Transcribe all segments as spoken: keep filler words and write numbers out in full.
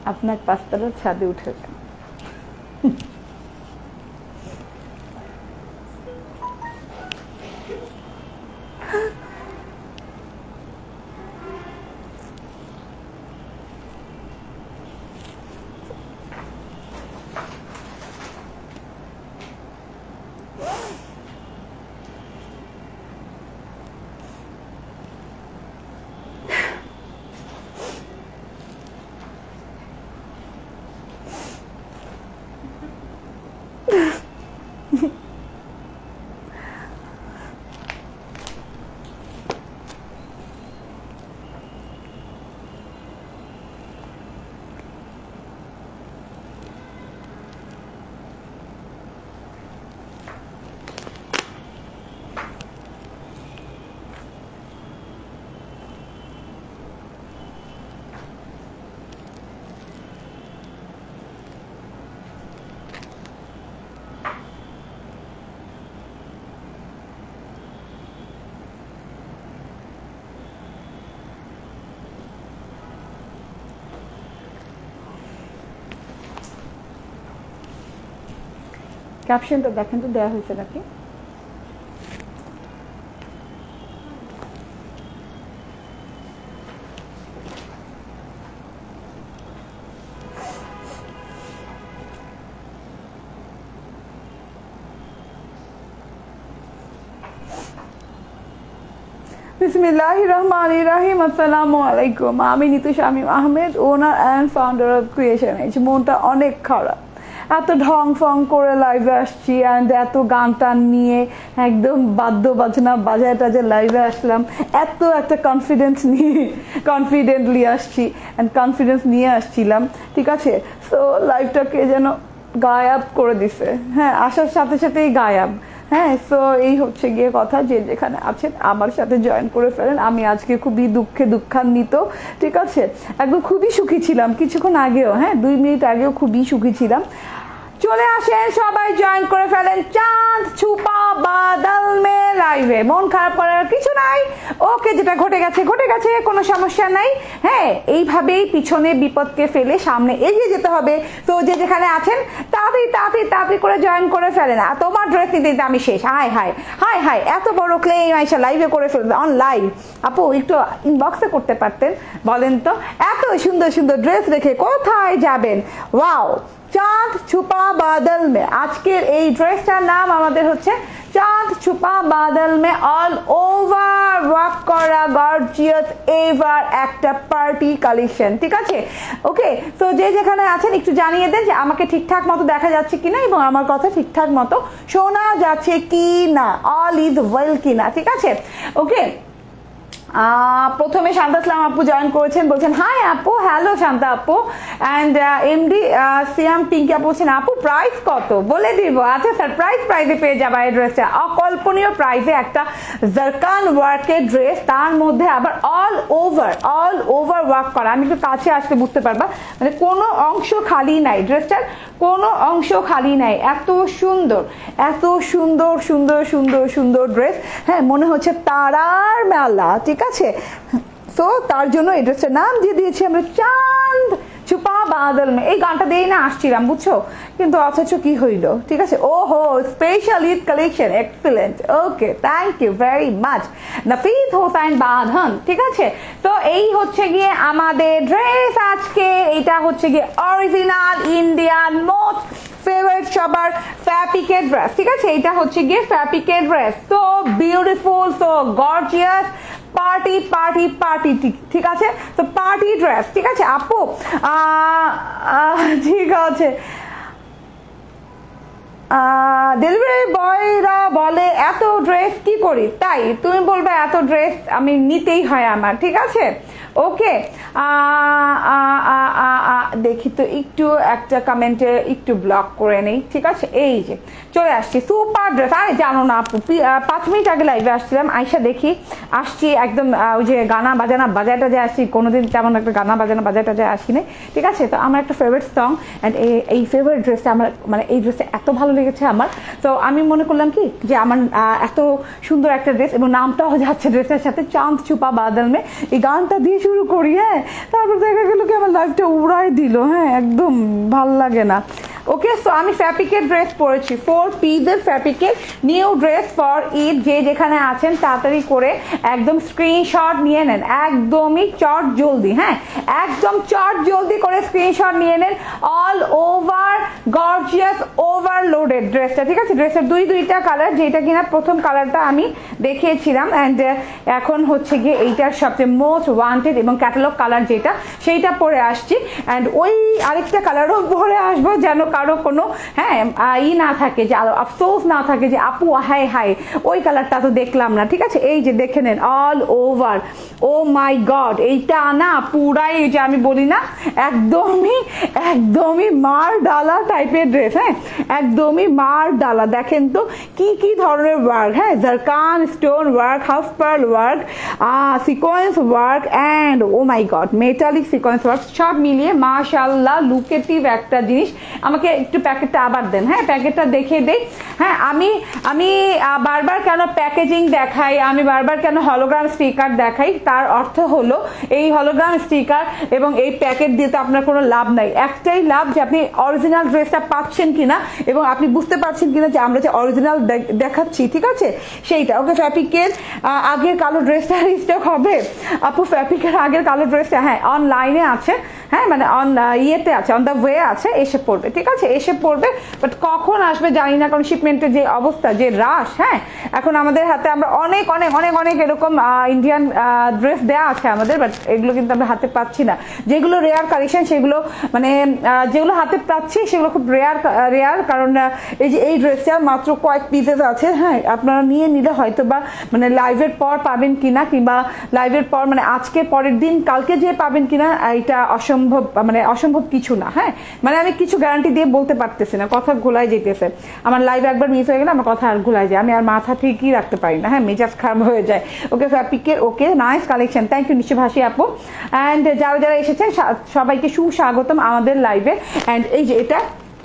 আপনার পাঁচতলার ছাদে উঠে যান। ক্যাপশনটা দেখেন তো দেওয়া হয়েছে নাকি? বিসমিল্লাহির রহমানির রহিম। আসসালামু আলাইকুম। আমি Nitu Shamim Ahmed, owner and founder of creation edge. মনটা অনেক খারাপ, এত ঢং ফং করে লাইভে আসছি অ্যান্ড এত গান টান নিয়ে একদম বাদ্য বাজনা বাজায় টাজায় লাইভে আসলাম, এত একটা কনফিডেন্স নিয়ে কনফিডেন্টলি আসছি অ্যান্ড কনফিডেন্স নিয়ে আসছিলাম, ঠিক আছে। সো লাইভটাকে যেন গায়াব করে দিছে, হ্যাঁ, আসার সাথে সাথেই গায়াব। হ্যাঁ, সো এই হচ্ছে গিয়ে কথা, যে যেখানে আছেন আমার সাথে জয়েন করে ফেলেন। আমি আজকে খুবই দুঃখে দুঃখান্বিত, ঠিক আছে। একদম খুবই সুখী ছিলাম কিছুক্ষণ আগেও, হ্যাঁ দুই মিনিট আগেও খুবই সুখী ছিলাম। চলে আসেন সবাই, জয়েন করে ফেলেন চাঁদ ছুপা বাদল মে লাইভে। মন খারাপ করার কিছু নাই, ওকে, যেটা ঘটে গেছে ঘটে গেছে, কোনো সমস্যা নাই। হ্যাঁ, এইভাবেই পিছনে বিপদকে ফেলে সামনে এগিয়ে যেতে হবে। তো যে যেখানে আছেন তাড়াতাড়ি তাড়াতাড়ি তাড়াতাড়ি করে জয়েন করে ফেলেন। আর তোমার ড্রেস নিতে নিতে আমি শেষ। হাই হাই হাই হাই এত বড় ক্লেম আইসা লাইভে করে ফেলবে অন লাইভ। আপু একটু ইনবক্সে করতে পারতেন, বলেন তো এত সুন্দর সুন্দর ড্রেস রেখে কোথায় যাবেন? ওয়াও, চাঁদ ছুপা বাদল মে। আজকের এই ড্রেসটার নাম আমাদের হচ্ছে Chand Chhupa Badal Mein, all over work করা গর্জিয়াস এভার একটা পার্টি কালেকশন, ঠিক আছে। ওকে, তো যে যেখানে আছেন একটু জানিয়ে দেন যে আমাকে ঠিকঠাক মতো দেখা যাচ্ছে কিনা এবং আমার কথা ঠিকঠাক মতো শোনা যাচ্ছে কি না, অল ইজ ওয়েল কিনা, ঠিক আছে। ওকে, প্রথমে শান্তা ইসলাম আপু জয়েন করেছেন, বলছেন হাই আপু। হ্যালো শান্তা আপু। অ্যান্ড এমডি সিয়াম পিঙ্কি আপু বলছেন আপু প্রাইস কত? বলে দিব। আচ্ছা সারপ্রাইজ প্রাইজে পেয়ে যাবা এই ড্রেসটা, অকল্পনীয় প্রাইসে একটা জারকান ওয়ার্কের ড্রেস, তার মধ্যে আবার all over all over work করা। আমি একটু কাছে আসলে বুঝতে পারবা, মানে কোনো অংশ খালি নাই, ড্রেসটার কোনো অংশ খালি নাই। এত সুন্দর এত সুন্দর সুন্দর সুন্দর সুন্দর ড্রেস, হ্যাঁ মনে হচ্ছে তারার মেলা, ঠিক আছে। তো তার জন্য এই ড্রেসটার নাম দিয়ে দিয়েছি আমরা চাঁদ ছুপা বাদল মে। এই গানটা দিয়েই না আসছিলাম, বুঝছো, কিন্তু অথচ কি হইল, ঠিক আছে। ও হো, special Eid collection, excellent. Okay, thank you very much Nafid Hossain Badhon, ঠিক আছে। তো এই হচ্ছে গিয়ে আমাদের ড্রেস আজকে। এটা হচ্ছে গিয়ে অরিজিনাল ইন্ডিয়ান মোস্ট ফেভারিট সবার ফ্যাপিকেট ড্রেস, ঠিক আছে। এটা হচ্ছে গিয়ে ফ্যাপিকেট dress, so beautiful, so gorgeous, party party party, ঠিক আছে। তো পার্টি ড্রেস, ঠিক আছে আপু, ঠিক আছে। ডেলিভারি বয়রা বলে এত ড্রেস কি করি, তাই তুমি বলবে এত ড্রেস আমি নিতেই হয় আমার, ঠিক আছে। ওকে, দেখি তো একটু একটা কমেন্টে একটু ব্লক করে নেই, ঠিক আছে। এই যে চলে আসছি, সুপার ড্রেস। আরে জানো না আপু, পাঁচ মিনিট আগে লাইভে আসছিলাম, আইসা দেখি আসছি একদম ওই যে গানা বাজানা বাজাটা যে আসছি, কোনোদিন তেমন একটা গানা বাজানা বাজাটা যে আসি নাই, ঠিক আছে। তো আমার একটা ফেভারিট সং অ্যান্ড এই ফেভারিট ড্রেসটা আমার, মানে এই ড্রেসটা এত ভালো লেগেছে আমার। তো আমি মনে করলাম কি যে আমার এত সুন্দর একটা ড্রেস এবং নামটাও যাচ্ছে ড্রেসের সাথে, চাঁদ ছুপা বাদল মে। এই গানটা দিয়ে শুরু করি, হ্যাঁ তারপর দেখা গেল কি আমার লাইফটা উড়াই দিল, হ্যাঁ একদম ভাল লাগে না। ওকে, সো আমি ফ্যাব্রিকের ড্রেস পরেছি, ফোর পিসের ফ্যাব্রিকের নিউ ড্রেস ফর ঈদ। যে যেখানে আছেন তাড়াতাড়ি করে একদম স্ক্রিনশট নিয়ে নেন, একদমই চট জলদি, হ্যাঁ একদম চট জলদি করে স্ক্রিনশট নিয়ে নেন। অল ওভার গর্জিয়াস ওভারলোডেড ড্রেসটা, ঠিক আছে? ড্রেসের দুই দুইটা কালার, যেটা কিনা প্রথম কালারটা আমি দেখিয়েছিলাম অ্যান্ড এখন হচ্ছে গিয়ে এইটার সবচেয়ে মোস্ট ওয়ান্টেড এবং ক্যাটালগ কালার যেটা, সেইটা পরে আসছি অ্যান্ড ওই আরেকটা কালারও পরে আসবো, যেন কারো কোনো হ্যাঁ ই না থাকে, যে আফসোস না থাকে যে আপু হাই হাই ওই কালারটা তো দেখলাম না, ঠিক আছে? এই যে দেখে নেন all over, oh my God, এইটা না পুরাই যে আমি বলি না একদমই একদমই মার ডালা টাইপের ড্রেস, হ্যাঁ একদমই মার ডালা। দেখেন তো কি কি ধরনের ওয়ার্ক, হ্যাঁ zircon stone work, half pearl work, sequence work and oh my God metallic sequence work, সব মিলিয়ে মাশাআল্লাহ লুকেটিভ একটা জিনিস। আমাকে একটু প্যাকেটটা আবার দেন, হ্যাঁ প্যাকেটটা দেখে দেই। হ্যাঁ আমি আমি বারবার কেন প্যাকেজিং দেখাই, আমি বারবার কেন হলোগ্রাম স্টিকার দেখাই, তার অর্থ হলো এই হলোগ্রাম স্টিকার এবং এই প্যাকেট দিয়ে তো আপনার কোনো লাভ নাই। একটাই লাভ যে আপনি অরিজিনাল ড্রেসটা পাচ্ছেন কিনা এবং আপনি বুঝতে পারছেন কিনা যে আমরা যে অরিজিনাল দেখাচ্ছি, ঠিক আছে সেইটা। ওকে, ফ্যাব্রিকের আগের কালো ড্রেসটা স্টক হবে আপু, ফ্যাব্রিকের আগের কালো ড্রেসটা হ্যাঁ অনলাইনে আছে, হ্যাঁ মানে অন ইয়েতে আছে, অন দ্য ওয়ে আছে, এসে পড়বে, ঠিক আছে এসে পড়বে, বাট কখন আসবে জানি না, কারণ শিপমেন্টের যে অবস্থা, যে রাশ, হ্যাঁ এখন আমাদের হাতে আমরা অনেক অনেক অনেক অনেক এরকম ইন্ডিয়ান ড্রেস দেওয়া আছে আমাদের, বাট এগুলো কিন্তু আমরা হাতে পাচ্ছি না। যেগুলো রেয়ার কালেকশন সেগুলো মানে যেগুলো হাতে পাচ্ছি সেগুলো খুব রেয়ার রেয়ার কারণ এই যে এই ড্রেসটা মাত্র কয়েক পিসেস আছে, হ্যাঁ আপনারা নিয়ে নিলে হয়তো বা মানে লাইভের পর পাবেন কিনা, কিংবা লাইভের পর মানে আজকে পরের দিন কালকে যে পাবেন কিনা এটা অসম্ভব, মানে অসম্ভব কিছু না, হ্যাঁ মানে আমি কিছু গ্যারান্টি দিয়ে বলতে পারতেছি না, কথা ঘোলাই যেতেছে। আমার লাইভ একবার মিস হয়ে গেলে আমার কথা আর ঘোলাই যায়, আমি আর মাথা ঠিকই রাখতে পারি না, হ্যাঁ মেজাজ খারাপ হয়ে যায়। ওকে ফ্যাব্রিকের okay nice collection, thank you নিশ্চয় ভাসি আপু অ্যান্ড যারা যারা এসেছেন সবাইকে সুস্বাগতম আমাদের লাইভে। অ্যান্ড এই যে এটা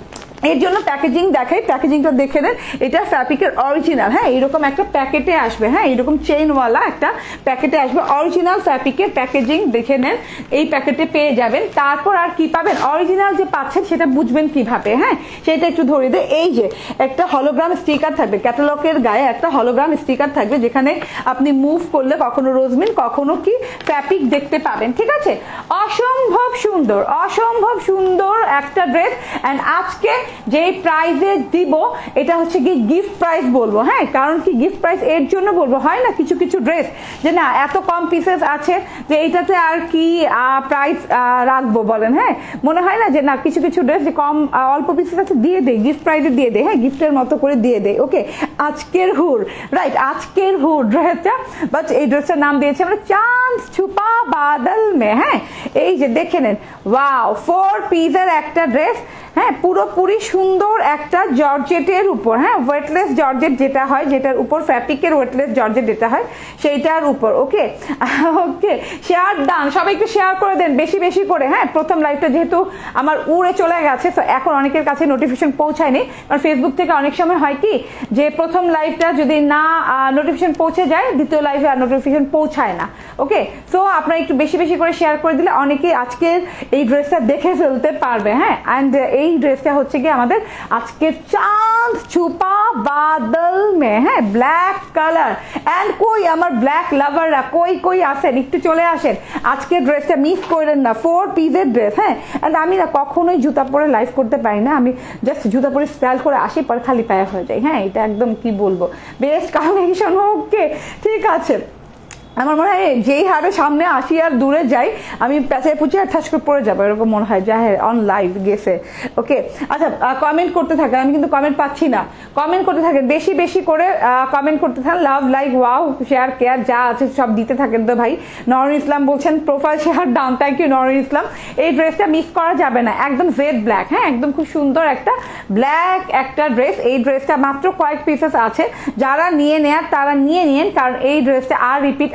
এর জন্য প্যাকেজিং দেখাই, প্যাকেজিংটা দেখে নেন, এটা ফ্যাব্রিকের অরিজিনাল, হ্যাঁ এরকম একটা প্যাকেটে আসবে, হ্যাঁ এরকম চেইনওয়ালা একটা প্যাকেটে আসবে, অরিজিনাল ফ্যাব্রিকের প্যাকেজিং দেখে নেন, এই প্যাকেটে পেয়ে যাবেন। তারপর আর কি পাবেন, অরিজিনাল যে পাচ্ছেন সেটা বুঝবেন কিভাবে, হ্যাঁ সেটা একটু ধরিয়ে দেয়। এই যে একটা হলোগ্রাম স্টিকার থাকবে, ক্যাটালগের গায়ে একটা হলোগ্রাম স্টিকার থাকবে, যেখানে আপনি মুভ করলে কখনো রোজমিন কখনো কি ফ্যাব্রিক দেখতে পাবেন, ঠিক আছে? অসম্ভব সুন্দর, অসম্ভব সুন্দর একটা ড্রেস। অ্যান্ড আজকে যেই প্রাইজে দিব এটা হচ্ছে কি গিফট প্রাইস বলবো, হ্যাঁ কারণ কি গিফট প্রাইস এর জন্য বলবো, হয় না কিছু কিছু ড্রেস যে না এত কম পিসেস আছে যে এইটাতে আর কি প্রাইস রাখবো বলেন, হ্যাঁ মনে হয় না যে না কিছু কিছু ড্রেস যে কম অল্প পিসেস আছে দিয়ে দেয় গিফট প্রাইসে দিয়ে দেয়, হ্যাঁ গিফটের মতো করে দিয়ে দেয়। ওকে আজকের হুর, রাইট আজকের হুর ড্রেসটা, বাট এই ড্রেসটার নাম দিয়েছে আমরা চাঁদ ছুপা বাদল মে, হ্যাঁ এই যে দেখে নেন ওয়াও ফোর পিসের একটা ড্রেস, হ্যাঁ পুরোপুরি সুন্দর একটা জর্জেটের উপর, হ্যাঁ ওয়েটলেস জর্জেট যেটা হয়, যেটার উপর ফ্যাব্রিকের ওয়েটলেস জর্জেট যেটা হয় সেইটার উপর। ওকে ওকে শেয়ার ডান, সবাইকে শেয়ার করে দেন বেশি বেশি করে, হ্যাঁ প্রথম লাইভটা যেহেতু আমার উড়ে চলে গেছে তো এখন অনেকের কাছে নোটিফিকেশন পৌঁছায়নি, কারণ ফেসবুক থেকে অনেক সময় হয় কি যে প্রথম লাইভটা যদি না নোটিফিকেশন পৌঁছে যায় দ্বিতীয় লাইভে আর নোটিফিকেশন পৌঁছায় না। ওকে সো আপনারা একটু বেশি বেশি করে শেয়ার করে দিলে অনেকে আজকের এই ড্রেসটা দেখে ফেলতে পারবে, হ্যাঁ অ্যান্ড এই ড্রেসটা হচ্ছে কি আমাদের আজকের চাঁদ ছুপা বাদল মে, হ্যাঁ ব্ল্যাক কালার। অ্যান্ড কই আমার ব্ল্যাক লাভাররা কই কই আসেন, একটু চলে আসেন, আজকের ড্রেসটা মিস করেন না, ফোর পিসের ড্রেস, হ্যাঁ অ্যান্ড আমি না কখনোই জুতা পরে লাইভ করতে পারি না, আমি জাস্ট জুতা পরে স্টাইল করে আসি পরে খালি পায়ে হয়ে যায়, হ্যাঁ এটা একদম কি বলবো বেস্ট কালেকশন। ওকে ঠিক আছে, আমার মনে হয় যেই হারে সামনে আসি আর দূরে যাই আমি প্যাঁচায় পুচে আর ঠাস করে পড়ে যাবো এরকম মনে হয়, যা হ্যাঁ অন লাইভ গেছে। ওকে আচ্ছা কমেন্ট করতে থাকে, আমি কিন্তু কমেন্ট পাচ্ছি না, কমেন্ট করতে থাকেন বেশি বেশি করে কমেন্ট করতে থাকেন, love like wow share care যা আছে সব দিতে থাকেন তো ভাই। নরুন ইসলাম বলছেন profile share down, thank you Nurun Islam. এই ড্রেসটা মিস করা যাবে না, একদম জেড ব্ল্যাক, হ্যাঁ একদম খুব সুন্দর একটা ব্ল্যাক একটা ড্রেস। এই ড্রেসটা মাত্র কয়েক পিসেস আছে, যারা নিয়ে নেয়ার তারা নিয়ে নিন, কারণ এই ড্রেসটা আর রিপিট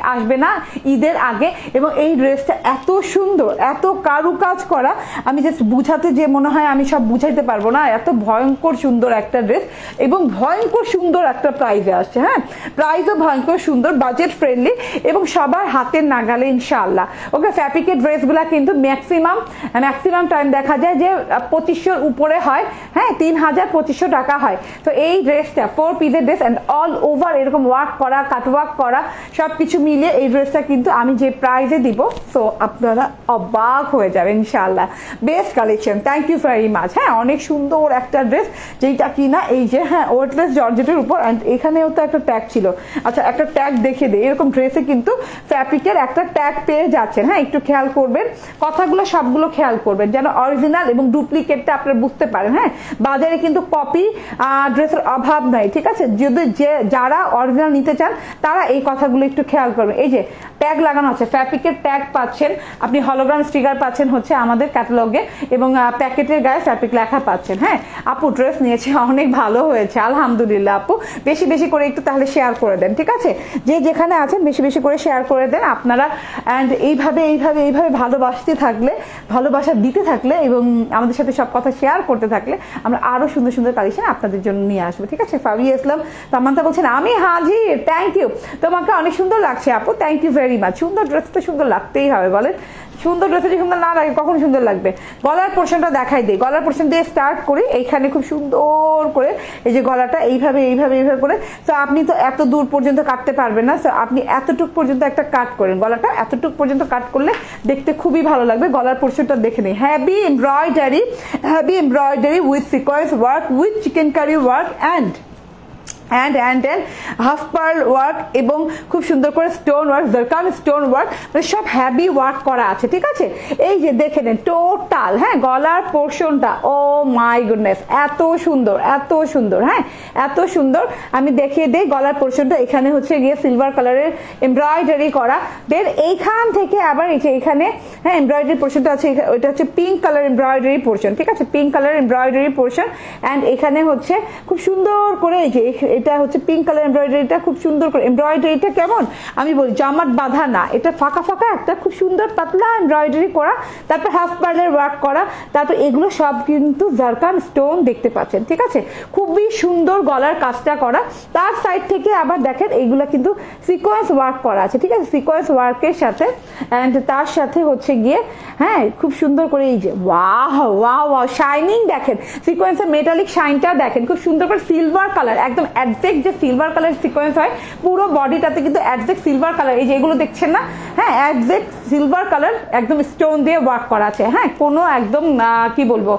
আসবে না ঈদের আগে। এবং এই ড্রেসটা এত সুন্দর, এত কারুকাজ করা, আমি জাস্ট বুঝাতে যে মনে হয় আমি সব বুঝাইতে পারবো না, এত ভয়ঙ্কর সুন্দর একটা ড্রেস এবং ভয়ঙ্কর সুন্দর একটা প্রাইসে আসছে। হ্যাঁ, প্রাইসও ভয়ঙ্কর সুন্দর, বাজেট ফ্রেন্ডলি এবং সবার হাতের নাগালে ইনশাআল্লাহ। ওকে, ফ্যাব্রিকের ড্রেসগুলো কিন্তু ম্যাক্সিমাম ম্যাক্সিমাম টাইম দেখা যায় যে পঁচিশশোর উপরে হয়। হ্যাঁ, তিন হাজার পঁচিশশো টাকা হয়। তো এই ড্রেসটা ফোর পিসের ড্রেস অ্যান্ড অল ওভার এরকম ওয়ার্ক করা, কাটওয়ার্ক করা, সব কিছু মিলিয়ে এই ড্রেসটা কিন্তু আমি যে প্রাইসে দিব, সো আপনারা অবাক হয়ে যাবেন ইনশাআল্লাহ। Best collection, thank you very much. হ্যাঁ, অনেক সুন্দর একটা ড্রেস, যেটা কিনা এই যে হ্যাঁ ওয়েটলেস জর্জেটের উপর, অ্যান্ড এখানেও তো একটা ট্যাগ ছিল। আচ্ছা, একটা ট্যাগ দেখে দিই, এরকম ড্রেসে কিন্তু ফ্যাব্রিকের একটা ট্যাগ পেয়ে যাচ্ছেন। হ্যাঁ, একটু খেয়াল করবেন, কথাগুলো সবগুলো খেয়াল করবেন যেন অরিজিনাল এবং ডুপ্লিকেটটা আপনারা বুঝতে পারেন। হ্যাঁ, বাজারে কিন্তু কপি ড্রেসের অভাব নাই, ঠিক আছে? যদি যে যারা অরিজিনাল নিতে চান তারা এই কথাগুলো একটু খেয়াল করবেন। এই যে ট্যাগ লাগানো আছে, ফ্যাব্রিকের ট্যাগ পাচ্ছেন আপনি, হলোগ্রাম স্টিকার পাচ্ছেন হচ্ছে আমাদের ক্যাটালগে, এবং প্যাকেটের গায়ে ফ্যাব্রিক লেখা পাচ্ছেন। হ্যাঁ, আপু ড্রেস নিয়েছে, অনেক ভালো হয়েছে আলহামদুলিল্লাহ। আপু বেশি বেশি করে একটু তাহলে শেয়ার করে দেন, ঠিক আছে? যে যেখানে আছেন বেশি বেশি করে শেয়ার করে দেন আপনারা। অ্যান্ড এইভাবে এইভাবে এইভাবে ভালোবাসতে থাকলে, ভালোবাসা দিতে থাকলে এবং আমাদের সাথে সব কথা শেয়ার করতে থাকলে আমরা আরো সুন্দর সুন্দর কালেকশন আপনাদের জন্য নিয়ে আসবো, ঠিক আছে? ফাবিয়া ইসলাম তামান্তা বলছেন আমি হাজির, থ্যাংক ইউ। তোমাকে অনেক সুন্দর লাগছে আপু, থ্যাংক ইউ ভেরি মাচ। সুন্দর ড্রেস তো সুন্দর লাগতেই হবে, বলেন? সুন্দর ড্রেসে যদি সুন্দর না লাগে কখন সুন্দর লাগবে? গলার পোর্শনটা দেখাই দিই, গলার পোর্শন দিয়ে স্টার্ট করি। এইখানে খুব সুন্দর করে এই যে গলাটা এইভাবে এইভাবে এইভাবে করে, তো আপনি তো এত দূর পর্যন্ত কাটতে পারবেন না, তো আপনি এতটুক পর্যন্ত একটা কাট করেন, গলাটা এতটুক পর্যন্ত কাট করলে দেখতে খুবই ভালো লাগবে। গলার পোর্শনটা দেখে নিই, heavy embroidery, heavy embroidery with sequence work, with chikankari work and and and and half pearl work এবং খুব সুন্দর করে stone work, zircon stone work, মানে সব হ্যাভি ওয়ার্ক করা আছে, ঠিক আছে? এই যে দেখে নেন টোটাল, হ্যাঁ, গলার পোর্শনটা, ও মাই গুডনেস, এত সুন্দর, এত সুন্দর, হ্যাঁ, এত সুন্দর। আমি দেখিয়ে দিই গলার পোর্শনটা, এখানে হচ্ছে গিয়ে সিলভার কালারের এমব্রয়ডারি করা, দেন এইখান থেকে আবার এই যে এখানে হ্যাঁ এমব্রয়ডারি পোর্শনটা আছে, ওইটা হচ্ছে পিঙ্ক কালার এমব্রয়ডারি পোর্শন, ঠিক আছে? Pink colour embroidery portion, and এখানে হচ্ছে খুব সুন্দর করে এই যে এটা হচ্ছে পিঙ্ক কালার এমব্রয়ডারিটা, খুব সুন্দর করে এমব্রয়ডারিটা কেমন আমি বলি, জামাত বাঁধা না, এটা ফাঁকা ফাঁকা একটা খুব সুন্দর পাতলা এমব্রয়ডারি করা, তারপর হাফ পার্লের ওয়ার্ক করা, তারপর এগুলো সব কিন্তু জারকান স্টোন দেখতে পাচ্ছেন, ঠিক আছে? খুবই সুন্দর গলার কাজটা করা। তার সাইড থেকে আবার দেখেন এইগুলো কিন্তু সিকোয়েন্স ওয়ার্ক করা আছে, ঠিক আছে? সিকোয়েন্স ওয়ার্কের সাথে অ্যান্ড তার সাথে হচ্ছে গিয়ে হ্যাঁ খুব সুন্দর করে এই যে ওয়াও ওয়াও ওয়াও শাইনিং দেখেন, সিকোয়েন্সের মেটালিক শাইনটা দেখেন, খুব সুন্দর করে সিলভার কালার, একদম অ্যাডজেক্ট যে সিলভার কালার সিকোয়েন্স হয় পুরো বডিটাতে কিন্তু অ্যাডজেক্ট সিলভার কালার, এই যে এগুলো দেখছেন না, হ্যাঁ অ্যাডজেক্ট সিলভার কালার একদম স্টোন দিয়ে ওয়ার্ক করা আছে। হ্যাঁ, কোনো একদম কি বলবো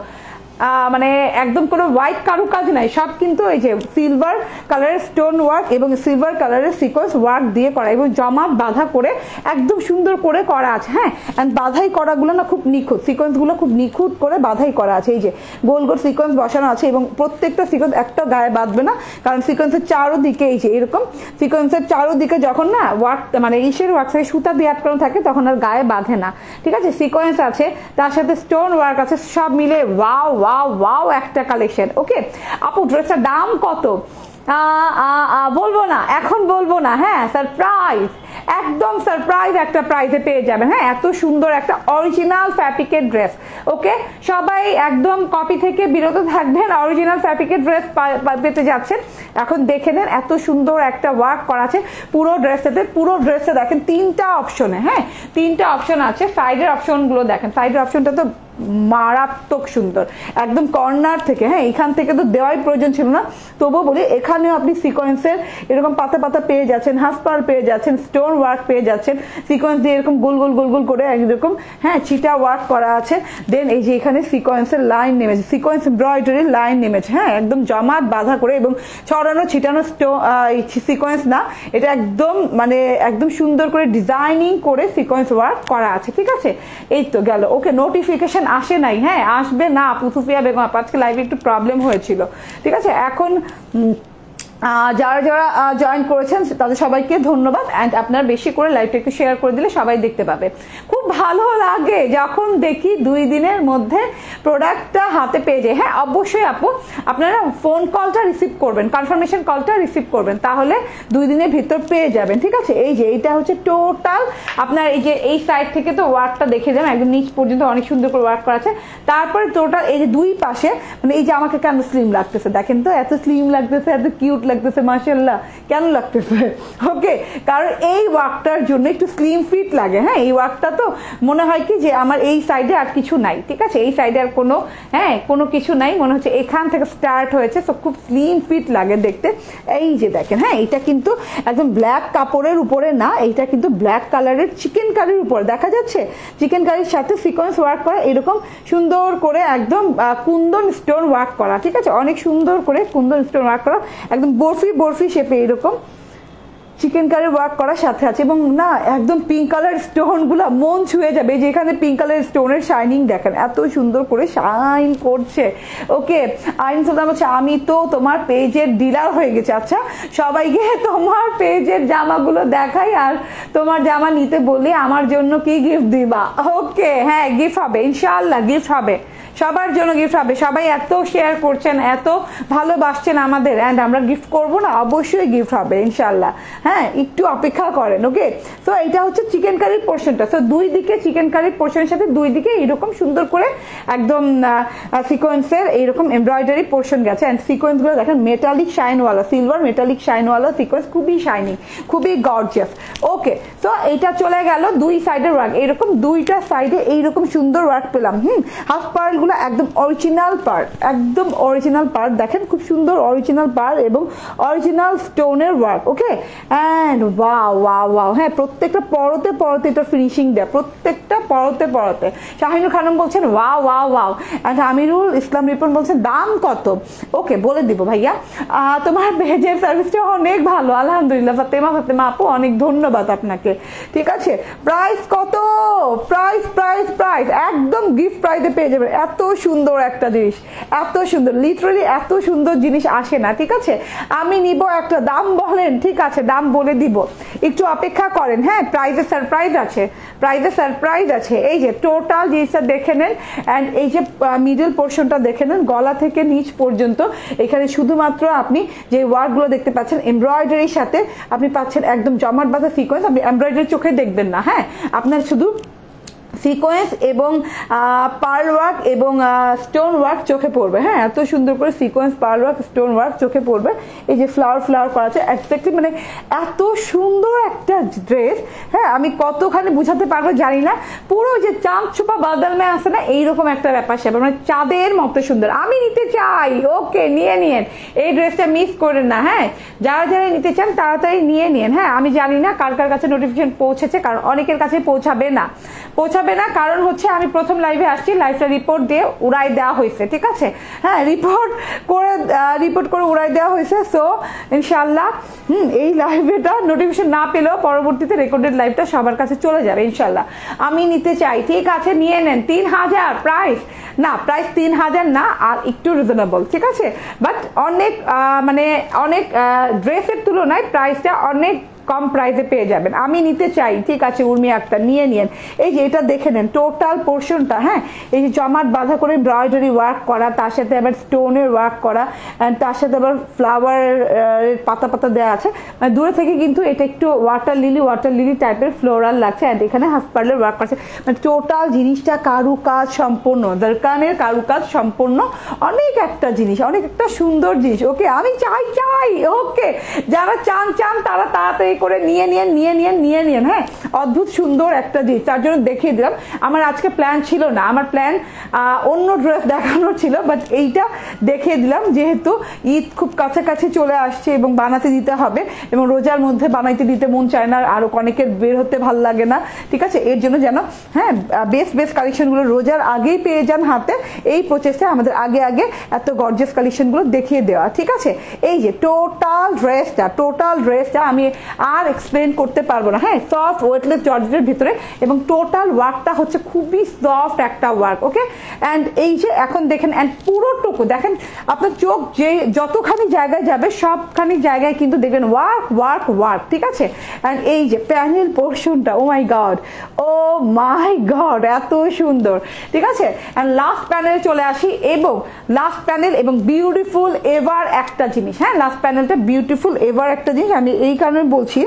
মানে একদম কোনো হোয়াইট কারুকাজ নাই, সব কিন্তু এই যে সিলভার কালারের স্টোন ওয়ার্ক এবং সিলভার কালারের সিকোয়েন্স ওয়ার্ক দিয়ে করা এবং জমাট বাঁধা করে একদম সুন্দর করে করা আছে। হ্যাঁ, অ্যান্ড বাঁধাই করাগুলো না খুব নিখুঁত, সিকোয়েন্সগুলো খুব নিখুঁত করে বাঁধাই করা আছে, এই যে গোল গোল সিকোয়েন্স বসানো আছে এবং প্রত্যেকটা সিকোয়েন্স একটা গায়ে বাঁধবে না, কারণ সিকোয়েন্সের চারোদিকে এই যে এরকম সিকোয়েন্সের চারোদিকে যখন না ওয়ার্ক মানে ইসের ওয়ার্ক থেকে সুতা দিয়ে আটকানো থাকে তখন আর গায়ে বাঁধে না, ঠিক আছে? সিকোয়েন্স আছে, তার সাথে স্টোন ওয়ার্ক আছে, সব মিলে ওয়াও ওয়াও ওয়াও একটা কালেকশন। ওকে আপু, ড্রেসটার দাম কত? বলবো না, এখন বলবো না, হ্যাঁ সারপ্রাইজ, একদম সারপ্রাইজ একটা প্রাইজে পেয়ে যাবেন। হ্যাঁ, এত সুন্দর একটা অরিজিনাল ফ্যাব্রিকের ড্রেস। ওকে, সবাই একদম কপি থেকে বিরত থাকবেন, অরিজিনাল ফ্যাব্রিকের ড্রেস পেতে যাচ্ছেন। এখন দেখে নেন এত সুন্দর একটা ওয়ার্ক করা আছে পুরো ড্রেসটাতে, পুরো ড্রেসটা দেখেন তিনটা অপশনে, হ্যাঁ তিনটা অপশন আছে, সাইডের অপশনগুলো দেখেন, সাইডের অপশনটা তো মারাত্মক সুন্দর, একদম কর্নার থেকে, হ্যাঁ এখান থেকে তো দেওয়াই প্রয়োজন ছিল না, তবুও বলি এখানেও আপনি সিকোয়েন্সের এরকম পাতা পাতা পেয়ে যাচ্ছেন, হাফ পার্ল পেয়ে যাচ্ছেন, স্টোন ওয়ার্ক পেয়ে যাচ্ছেন, সিকোয়েন্স দিয়ে এরকম গোল গোল গোল গোল করে এরকম হ্যাঁ চিটা ওয়ার্ক করা আছে। দেন এই যে এখানে সিকোয়েন্সের লাইন নেমেছে, সিকোয়েন্স এমব্রয়ডারির লাইন নেমেছে, হ্যাঁ একদম জমাট বাঁধা করে এবং ছড়ানো ছিটানো সিকোয়েন্স না, এটা একদম মানে একদম সুন্দর করে ডিজাইনিং করে সিকোয়েন্স ওয়ার্ক করা আছে, ঠিক আছে? এই তো গেল। ওকে, নোটিফিকেশন আসে নাই, হ্যাঁ আসবে না, পুতুফিয়া বেগম আজকে লাইভে একটু প্রবলেম হয়েছিল, ঠিক আছে? এখন যারা যারা জয়েন করেছেন তাদের সবাইকে ধন্যবাদ অ্যান্ড আপনারা বেশি করে লাইভটা একটু শেয়ার করে দিলে সবাই দেখতে পাবে। খুব ভালো লাগে যখন দেখি দুই দিনের মধ্যে প্রোডাক্টটা হাতে পেয়ে যায়। হ্যাঁ অবশ্যই আপু আপনারা ফোন কলটা রিসিভ করবেন, কনফার্মেশন কলটা রিসিভ করবেন, তাহলে দুই দিনের ভিতর পেয়ে যাবেন। ঠিক আছে, এই যে এইটা হচ্ছে টোটাল আপনার এই যে এই সাইড থেকে তো ওয়ার্কটা দেখে যাবেন একদম নিচ পর্যন্ত অনেক সুন্দর করে ওয়ার্ক করা আছে। তারপরে টোটাল এই যে দুই পাশে মানে এই যে আমাকে কেন স্লিম লাগতেছে দেখেন তো, এত স্লিম লাগতেছে, এত কিউট লাগতেছে, মাশাআল্লাহ কেন লাগতেছে। ওকে, কারণ এই ওয়ার্কটার জন্য একটু স্লিম ফিট লাগে। হ্যাঁ এই ওয়ার্কটা তো মনে হয় কি যে আমার এই সাইডে আর কিছু নাই। ঠিক আছে, এই সাইডে আর কোনো হ্যাঁ কোনো কিছু নাই, মনে হচ্ছে এখান থেকে স্টার্ট হয়েছে, তো খুব স্লিম ফিট লাগে দেখতে। এই যে দেখেন, হ্যাঁ এটা কিন্তু একদম ব্ল্যাক কাপড়ের উপরে না, এইটা কিন্তু ব্ল্যাক কালারের চিকেন কারির উপরে দেখা যাচ্ছে, চিকেন কারির সাথে সিকোয়েন্স ওয়ার্ক করা, এরকম সুন্দর করে একদম কুন্দন স্টোন ওয়ার্ক করা। ঠিক আছে, অনেক সুন্দর করে কুন্দন স্টোন ওয়ার্ক করা, একদম বরফি বরফি শেপে এরকম চিকেন কারি ওয়ার্ক করার সাথে আছে। এবং না একদম পিঙ্ক কালার স্টোন গুলা মন ছুঁয়ে যাবে, যেখানে পিঙ্ক কালার স্টোনের শাইনিং দেখেন এত সুন্দর করে শাইন করছে। ওকে, আইন সুলতান বলছে আমি তো তোমার পেজের ডিলার হয়ে গেছে। আচ্ছা, সবাইকে তোমার পেজের জামাগুলো দেখাই আর তোমার জামা নিতে বলি, আমার জন্য কি গিফট দিবা? ওকে, হ্যাঁ গিফট হবে ইনশাআল্লাহ, গিফট হবে সবার জন্য, গিফট হবে। সবাই এত শেয়ার করছেন, এত ভালোবাসছেন আমাদের, অ্যান্ড আমরা গিফট করব না, অবশ্যই গিফট হবে ইনশাআল্লাহ। হ্যাঁ একটু অপেক্ষা করেন। ওকে, তো এটা হচ্ছে চিকেন কারির পোর্শনটা। তো দুই দিকে চিকেন কারির পোর্শনের সাথে দুই দিকে এইরকম সুন্দর করে একদম সিকোয়েন্সের এইরকম এমব্রয়ডারি পোর্শন গেছে। অ্যান্ড সিকোয়েন্স গুলো দেখেন মেটালিক শাইনওয়ালা, সিলভার মেটালিক শাইনওয়ালা সিকোয়েন্স, খুবই শাইনি, খুবই গর্জিয়াস। ওকে, তো এইটা চলে গেল দুই সাইডের ওয়ার্ক, এইরকম দুইটা সাইডে এইরকম সুন্দর ওয়ার্ক পেলাম। হুম, হাফ পার্ল গুলো একদম অরিজিনাল পার্ট, একদম অরিজিনাল পার্ট দেখেন, খুব সুন্দর অরিজিনাল পার্ট এবং অরিজিনাল স্টোনের ওয়ার্ক। Okay, and wow wow wow, হ্যাঁ প্রত্যেকটা পরতে পরতে এটা ফিনিশিং দেয়, প্রত্যেকটা পরতে পরতে। শাহিনুর খানম বলছেন wow wow wow, and Amirul Islam Ripon বলছেন দাম কত? ওকে বলে দিব ভাইয়া, তোমার পেজের সার্ভিসটা অনেক ভালো আলহামদুলিল্লাহ। ফাতেমা ফাতেমা আপু অনেক ধন্যবাদ আপনাকে। ঠিক আছে, প্রাইস কত? প্রাইস প্রাইস প্রাইস একদম গিফট প্রাইসে পেয়ে যাবেন। এত সুন্দর একটা জিনিস, এত সুন্দর, লিটারালি এত সুন্দর জিনিস আসে না। ঠিক আছে, আমি নিব একটা, দাম বলেন। ঠিক আছে, দাম বলে দিব, একটু অপেক্ষা করেন। হ্যাঁ প্রাইজে সারপ্রাইজ আছে, প্রাইজে সারপ্রাইজ আছে। এই যে টোটাল জিনিসটা দেখে নেন, অ্যান্ড এই যে মিডল পোর্শনটা দেখে নেন, গলা থেকে নিচ পর্যন্ত এখানে শুধুমাত্র আপনি যে ওয়ার্কগুলো দেখতে পাচ্ছেন এমব্রয়ডারির সাথে আপনি পাচ্ছেন একদম জমাট বাঁধা সিকোয়েন্স। আপনি এমব্রয়ডারি চোখে দেখবেন না, হ্যাঁ আপনার শুধু সিকোয়েন্স এবং পার্ল ওয়ার্ক এবং স্টোন ওয়ার্ক চোখে পড়বে। হ্যাঁ এত সুন্দর করে sequence, pearl work, stone work চোখে পড়বে। এই যে ফ্লাওয়ার ফ্লাওয়ার করা আছে এক্স্যাক্টলি, মানে এত সুন্দর একটা ড্রেস। হ্যাঁ আমি কতখানি বুঝাতে পারবো জানি না, পুরো যে চাঁদ ছোপা বাদল মে আছে না, এইরকম একটা ব্যাপার স্যাপার, মানে চাঁদের মতো সুন্দর। আমি নিতে চাই, ওকে নিয়ে নিয়েন, এই ড্রেসটা মিস করেন না। হ্যাঁ যারা যারা নিতে চান তাড়াতাড়ি নিয়ে নিন। হ্যাঁ আমি জানি না কার কার কাছে নোটিফিকেশন পৌঁছেছে, কারণ অনেকের কাছে পৌঁছাবে না, পৌঁছাবে না কারণ হচ্ছে আমি প্রথম লাইভে আসছি, লাইভটা রিপোর্ট দিয়ে উড়াই দেওয়া হয়েছে। ঠিক আছে, হ্যাঁ রিপোর্ট করে রিপোর্ট করে উড়াই দেওয়া হয়েছে। সো ইনশাল্লাহ হুম এই লাইভটা নোটিফিকেশন না পেলেও পরবর্তীতে রেকর্ডেড লাইভটা সবার কাছে চলে যাবে ইনশাল্লাহ। আমি নিতে চাই, ঠিক আছে নিয়ে নেন। তিন হাজার প্রাইস না, প্রাইস তিন হাজার না, আর একটু রিজনেবল। ঠিক আছে, বাট অনেক মানে অনেক ড্রেসের তুলনায় প্রাইসটা অনেক কম প্রাইসে পেয়ে যাবেন। আমি নিতে চাই, ঠিক আছে উর্মি আক্তার নিয়ে নিয়েন। এই যে এটা দেখে নেন টোটাল পোর্শনটা, হ্যাঁ এই যে জমাট বাঁধা করে এমব্রয়ডারি ওয়ার্ক করা, তার সাথে আবার স্টোনের ওয়ার্ক করা, তার সাথে আবার ফ্লাওয়ার পাতা পাতা দেওয়া আছে। মানে দূরে থেকে কিন্তু এটা একটু ওয়াটার লিলি ওয়াটার লিলি টাইপের ফ্লোরাল লাগছে, অ্যান্ড এখানে হাসপার্লের ওয়ার্ক করছে। মানে টোটাল জিনিসটা কারুকাজ সম্পূর্ণ, দরকানের কারুকাজ সম্পূর্ণ, অনেক একটা জিনিস, অনেক একটা সুন্দর জিনিস। ওকে আমি চাই চাই ওকে যারা চান চান তারা তাড়াতাড়ি করে নিয়ে নিয়েন নিয়ে নিয়েন নিয়ে নিয়েন। হ্যাঁ অদ্ভুত সুন্দর একটা জিনিস, তার জন্য দেখিয়ে দিলাম। আমার আজকে প্ল্যান ছিল না, আমার প্ল্যান অন্য ড্রেস দেখানোর ছিল, বাট এইটা দেখিয়ে দিলাম যেহেতু ঈদ খুব কাছাকাছি চলে আসছে এবং বানাতে দিতে হবে, এবং রোজার মধ্যে বানাইতে দিতে মন চায় না, আরো অনেকের বের হতে ভালো লাগে না। ঠিক আছে, এর জন্য যেন হ্যাঁ বেস্ট বেস্ট কালেকশনগুলো রোজার আগেই পেয়ে যান হাতে, এই প্রচেষ্টা আমাদের আগে আগে এত গর্জিয়াস কালেকশনগুলো দেখিয়ে দেওয়া। ঠিক আছে, এই যে টোটাল ড্রেসটা টোটাল ড্রেসটা আমি আর এক্সপ্লেন করতে পারবো না। হ্যাঁ, সফট ওয়েটলেস জর্জেটের ভিতরে এবং টোটাল ওয়ার্কটা হচ্ছে খুবই সফট একটা ওয়ার্ক। ওকে, অ্যান্ড এই যে এখন দেখেন, অ্যান্ড পুরোটুকু দেখেন, আপনার চোখ যে যতখানি জায়গায় যাবে সবখানি জায়গায় কিন্তু দেখবেন ওয়ার্ক ওয়ার্ক ওয়ার্ক, ঠিক আছে। অ্যান্ড এই যে প্যানেল পোর্শনটা, ও my god, oh my god, এত সুন্দর, ঠিক আছে। অ্যান্ড লাস্ট প্যানেলে চলে আসি, এবং লাস্ট প্যানেল এবং বিউটিফুল এভার একটা জিনিস। হ্যাঁ, লাস্ট প্যানেলটা বিউটিফুল এভার একটা জিনিস, আমি এই কারণে বলছি,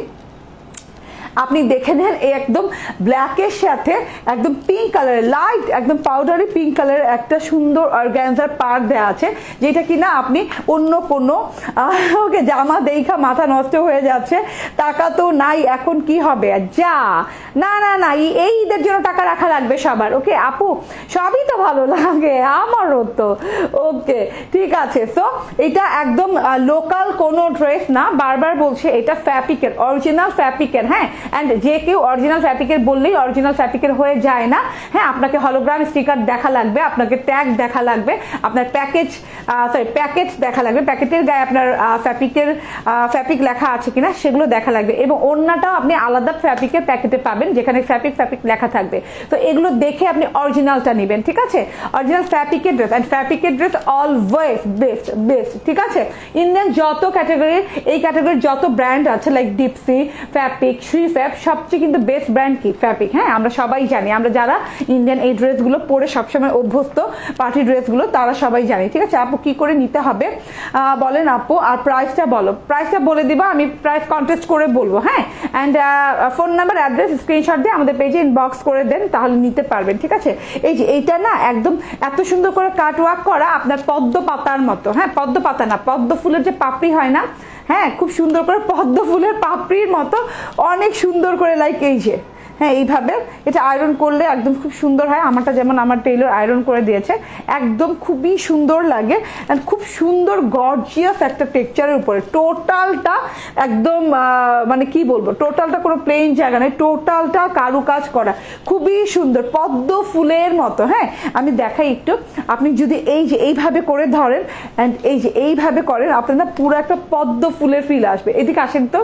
আপনি দেখে নেন এই একদম ব্ল্যাকের সাথে একদম পিঙ্ক কালারের, লাইট একদম পাউডারি পিঙ্ক কালারের একটা সুন্দর অর্গানজার পার্ট দেওয়া আছে, যেটা কিনা আপনি অন্য কোনো ওকে জামা দেখা মাথা নষ্ট হয়ে যাচ্ছে, টাকা তো নাই, এখন কি হবে, যা না না না, এই ঈদের জন্য টাকা রাখা লাগবে সবার। ওকে আপু, সবই তো ভালো লাগে আমারও তো। ওকে, ঠিক আছে। সো এটা একদম লোকাল কোনো ড্রেস না, বারবার বলছে এটা ফ্যাব্রিকের, অরিজিনাল ফ্যাব্রিকের। হ্যাঁ, অ্যান্ড যে কেউ অরিজিনাল ফ্যাব্রিকের বললেই অরিজিনাল ফ্যাব্রিকের হয়ে যায় না। হ্যাঁ, আপনাকে হলোগ্রাম স্টিকার দেখা লাগবে, আপনাকে ট্যাগ দেখা লাগবে, আপনার প্যাকেজ সরি প্যাকেট দেখা লাগবে, প্যাকেটের গায়ে আপনার ফ্যাব্রিকের ফ্যাব্রিক লেখা আছে কিনা সেগুলো দেখা লাগবে, এবং অন্যটাও আপনি আলাদা ফ্যাব্রিকের প্যাকেটে পাবেন যেখানে ফ্যাব্রিক ফ্যাব্রিক লেখা থাকবে। তো এগুলো দেখে আপনি অরিজিনালটা নেবেন, ঠিক আছে। অরিজিনাল ফ্যাব্রিকের ড্রেস, অ্যান্ড ফ্যাব্রিকের ড্রেস অলওয়েজ বেস্ট বেস্ট, ঠিক আছে। ইন্ডিয়ান যত ক্যাটাগরির, এই ক্যাটাগরির যত ব্র্যান্ড আছে লাইক ডিপসি, ফ্যাব্রিক, শ্রী ফ্যাব, সবচেয়ে কিন্তু বেস্ট ব্র্যান্ড কি ফ্যাব্রিক। হ্যাঁ, আমরা সবাই জানি, আমরা যারা ইন্ডিয়ান এই ড্রেসগুলো পরে সবসময় অভ্যস্ত, পার্টি ড্রেসগুলো, তারা সবাই জানি, ঠিক আছে। আপু কি করে নিতে হবে বলেন আপু, আর প্রাইসটা বলো। প্রাইসটা বলে দিবা, আমি প্রাইস কন্টেস্ট করে বলবো। হ্যাঁ, and phone number, address screenshot দিয়ে আমাদের পেজে ইনবক্স করে দেন, তাহলে নিতে পারবেন, ঠিক আছে। এই যে এইটা না একদম এত সুন্দর করে কাট ওয়ার্ক করা, আপনার পদ্ম পাতার মতো। হ্যাঁ, পদ্ম পাতা না, পদ্ম ফুলের যে পাপড়ি হয় না, হ্যাঁ, খুব সুন্দর করে পদ্ম ফুলের পাপড়ির মতো অনেক সুন্দর করে, লাইক এই যে, হ্যাঁ, এইভাবে এটা আয়রন করলে একদম খুব সুন্দর হয়। আমারটা যেমন আমার টেইলর আয়রন করে দিয়েছে, একদম খুবই সুন্দর লাগে, অ্যান্ড খুব সুন্দর গর্জিয়াস একটা টেক্সচারের উপরে টোটালটা একদম মানে কি বলবো, টোটালটা কোনো প্লেন জায়গা নেই, টোটালটা কারুকাজ করা, খুবই সুন্দর পদ্ম ফুলের মতো। হ্যাঁ, আমি দেখাই একটু, আপনি যদি এই যে এইভাবে করে ধরেন, অ্যান্ড এই যে এইভাবে করেন, আপনার না পুরো একটা পদ্ম ফুলের ফিল আসবে। এদিকে আসেন তো,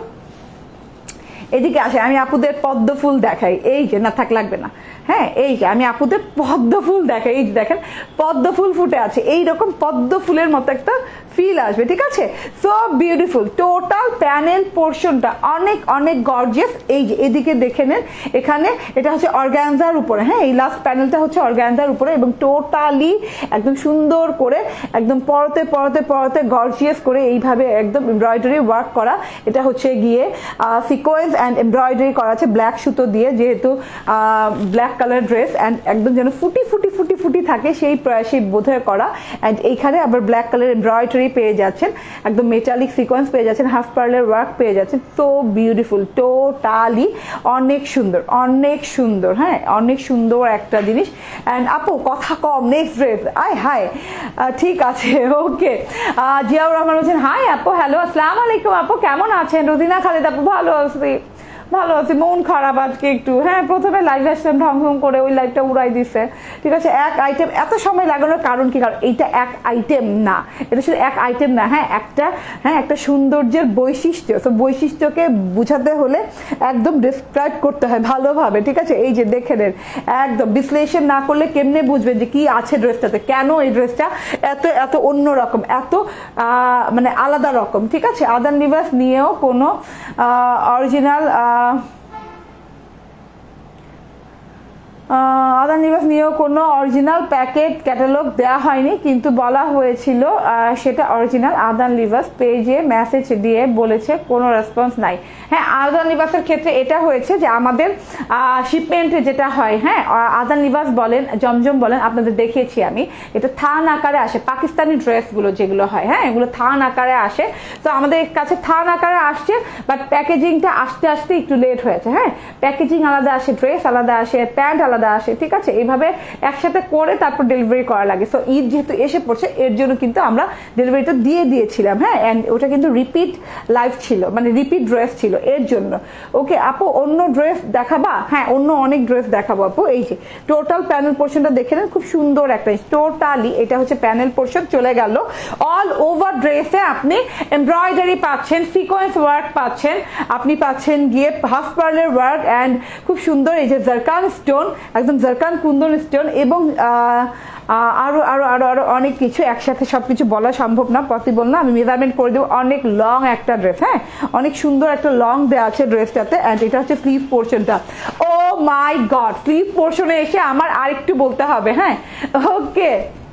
এদিকে আসে, আমি আপুদের পদ্ম ফুল দেখাই। এই যে, না থাক লাগবে না, হ্যাঁ, এই যে আমি আপুদের পদ্ম ফুল দেখাই, এই যে দেখেন পদ্ম ফুল ফুটে আছে, এইরকম পদ্ম ফুলের মতো একটা ফিল আসবে, ঠিক আছে। সো বিউটিফুল, টোটাল প্যানেল পোর্শনটা অনেক অনেক গর্জিয়াস। এই যে এদিকে দেখে নেন, এখানে এটা হচ্ছে অর্গানজার উপরে। হ্যাঁ, এই লাস্ট প্যানেলটা হচ্ছে অর্গানজার উপরে, এবং টোটালি একদম সুন্দর করে একদম পরতে পরতে পরতে গর্জিয়াস করে এইভাবে একদম এমব্রয়ডারি ওয়ার্ক করা। এটা হচ্ছে গিয়ে সিকোয়েন্স অ্যান্ড এমব্রয়ডারি করা আছে ব্ল্যাক সুতো দিয়ে, যেহেতু ব্ল্যাক কালার ড্রেস, অ্যান্ড একদম যেন ফুটি ফুটি ফুটি ফুটি থাকে সেই সেই বোধহয় করা। অ্যান্ড এইখানে আবার ব্ল্যাক কালার এমব্রয়ডারি পেয়ে যাচ্ছেন, একদম মেটালিক সিকোয়েন্স পেয়ে যাচ্ছেন, হাফ পার্লের ওয়ার্ক পেয়ে যাচ্ছেন। তো বিউটিফুল, টোটালি অনেক সুন্দর, অনেক সুন্দর। হ্যাঁ, অনেক সুন্দর একটা জিনিস। অ্যান্ড আপু কথা কম, নেক্সট ড্রেস। আয় হাই, ঠিক আছে, ওকে। জিয়াউর রহমান বলছেন হাই আপু, হ্যালো, আসসালামু আলাইকুম আপু, কেমন আছেন? রোজিনা খালেদ আপু, ভালো আছি ভালো আছি, মন খারাপ আজকে একটু। হ্যাঁ, প্রথমে লাইভ আসলাম, ঢং ঢং করে ওই লাইভটা উড়াই দিচ্ছে, ঠিক আছে। এক আইটেম এত সময় লাগানোর কারণ কি? কারণ এইটা এক আইটেম না, এটা শুধু এক আইটেম না। হ্যাঁ, একটা হ্যাঁ একটা সৌন্দর্যের বৈশিষ্ট্য, তো বৈশিষ্ট্যকে বোঝাতে হলে একদম ডিসক্রাইব করতে হয় ভালোভাবে, ঠিক আছে। এই যে দেখে নেন, একদম বিশ্লেষণ না করলে কেমনে বুঝবেন যে কি আছে ড্রেসটাতে, কেন এই ড্রেসটা এত এত অন্যরকম, এত মানে আলাদা রকম, ঠিক আছে। আদান লিবাস নিয়েও কোনো অরিজিনাল আদান লিবাস নিয়েও কোনো অরিজিনাল প্যাকেট ক্যাটালগ দেওয়া হয়নি, কিন্তু বলা হয়েছিল সেটা অরিজিনাল। আদান লিবাস পেজে মেসেজ দিয়ে বলেছে কোনো রেসপন্স নাই। হ্যাঁ, আদান লিবাসের ক্ষেত্রে এটা হয়েছে যে আমাদের শিপমেন্টে যেটা হয়, হ্যাঁ, আদান লিবাস বলেন, জমজম বলেন, আপনাদের দেখিয়েছি আমি, এটা থান আকারে আসে, পাকিস্তানি ড্রেসগুলো যেগুলো হয়, হ্যাঁ, এগুলো থান আকারে আসে। তো আমাদের কাছে থান আকারে আসছে, বাট প্যাকেজিংটা আসতে আসতে একটু লেট হয়েছে। হ্যাঁ, প্যাকেজিং আলাদা আসে, ড্রেস আলাদা আসে, প্যান্ট আলাদা আলাদা আসে, ঠিক আছে? এইভাবে একসাথে করে তারপর ডেলিভারি করা লাগে। সো ঈদ যেহেতু এসে পড়ছে এর জন্য কিন্তু আমরা ডেলিভারিটা দিয়ে দিয়েছিলাম, হ্যাঁ। অ্যান্ড ওটা কিন্তু রিপিট লাইভ ছিল, মানে রিপিট ড্রেস ছিল এর জন্য। ওকে আপু অন্য ড্রেস দেখাবা? হ্যাঁ অন্য অনেক ড্রেস দেখাবো আপু। এই যে টোটাল প্যানেল পোর্শনটা দেখে নেন, খুব সুন্দর একটা টোটালি এটা হচ্ছে প্যানেল পোর্শন চলে গেল। অল ওভার ড্রেসে আপনি এমব্রয়ডারি পাচ্ছেন, সিকোয়েন্স ওয়ার্ক পাচ্ছেন, আপনি পাচ্ছেন গিয়ে হাফ পার্লের ওয়ার্ক অ্যান্ড খুব সুন্দর এই যে জারকান স্টোন, একদম জারকান কুন্দন স্টোন এবং আরো আরো আরো আরো অনেক কিছু একসাথে সবকিছু বলা সম্ভব না, পসিবল না। আমি মেজারমেন্ট করে দেবো। অনেক লং একটা ড্রেস, হ্যাঁ অনেক সুন্দর একটা লং দেওয়া আছে ড্রেসটাতে। অ্যান্ড এটা হচ্ছে স্লিভ পোর্শনটা। ও মাই গড, স্লিভ পোর্শনে এসে আমার আরেকটু বলতে হবে, হ্যাঁ ওকে।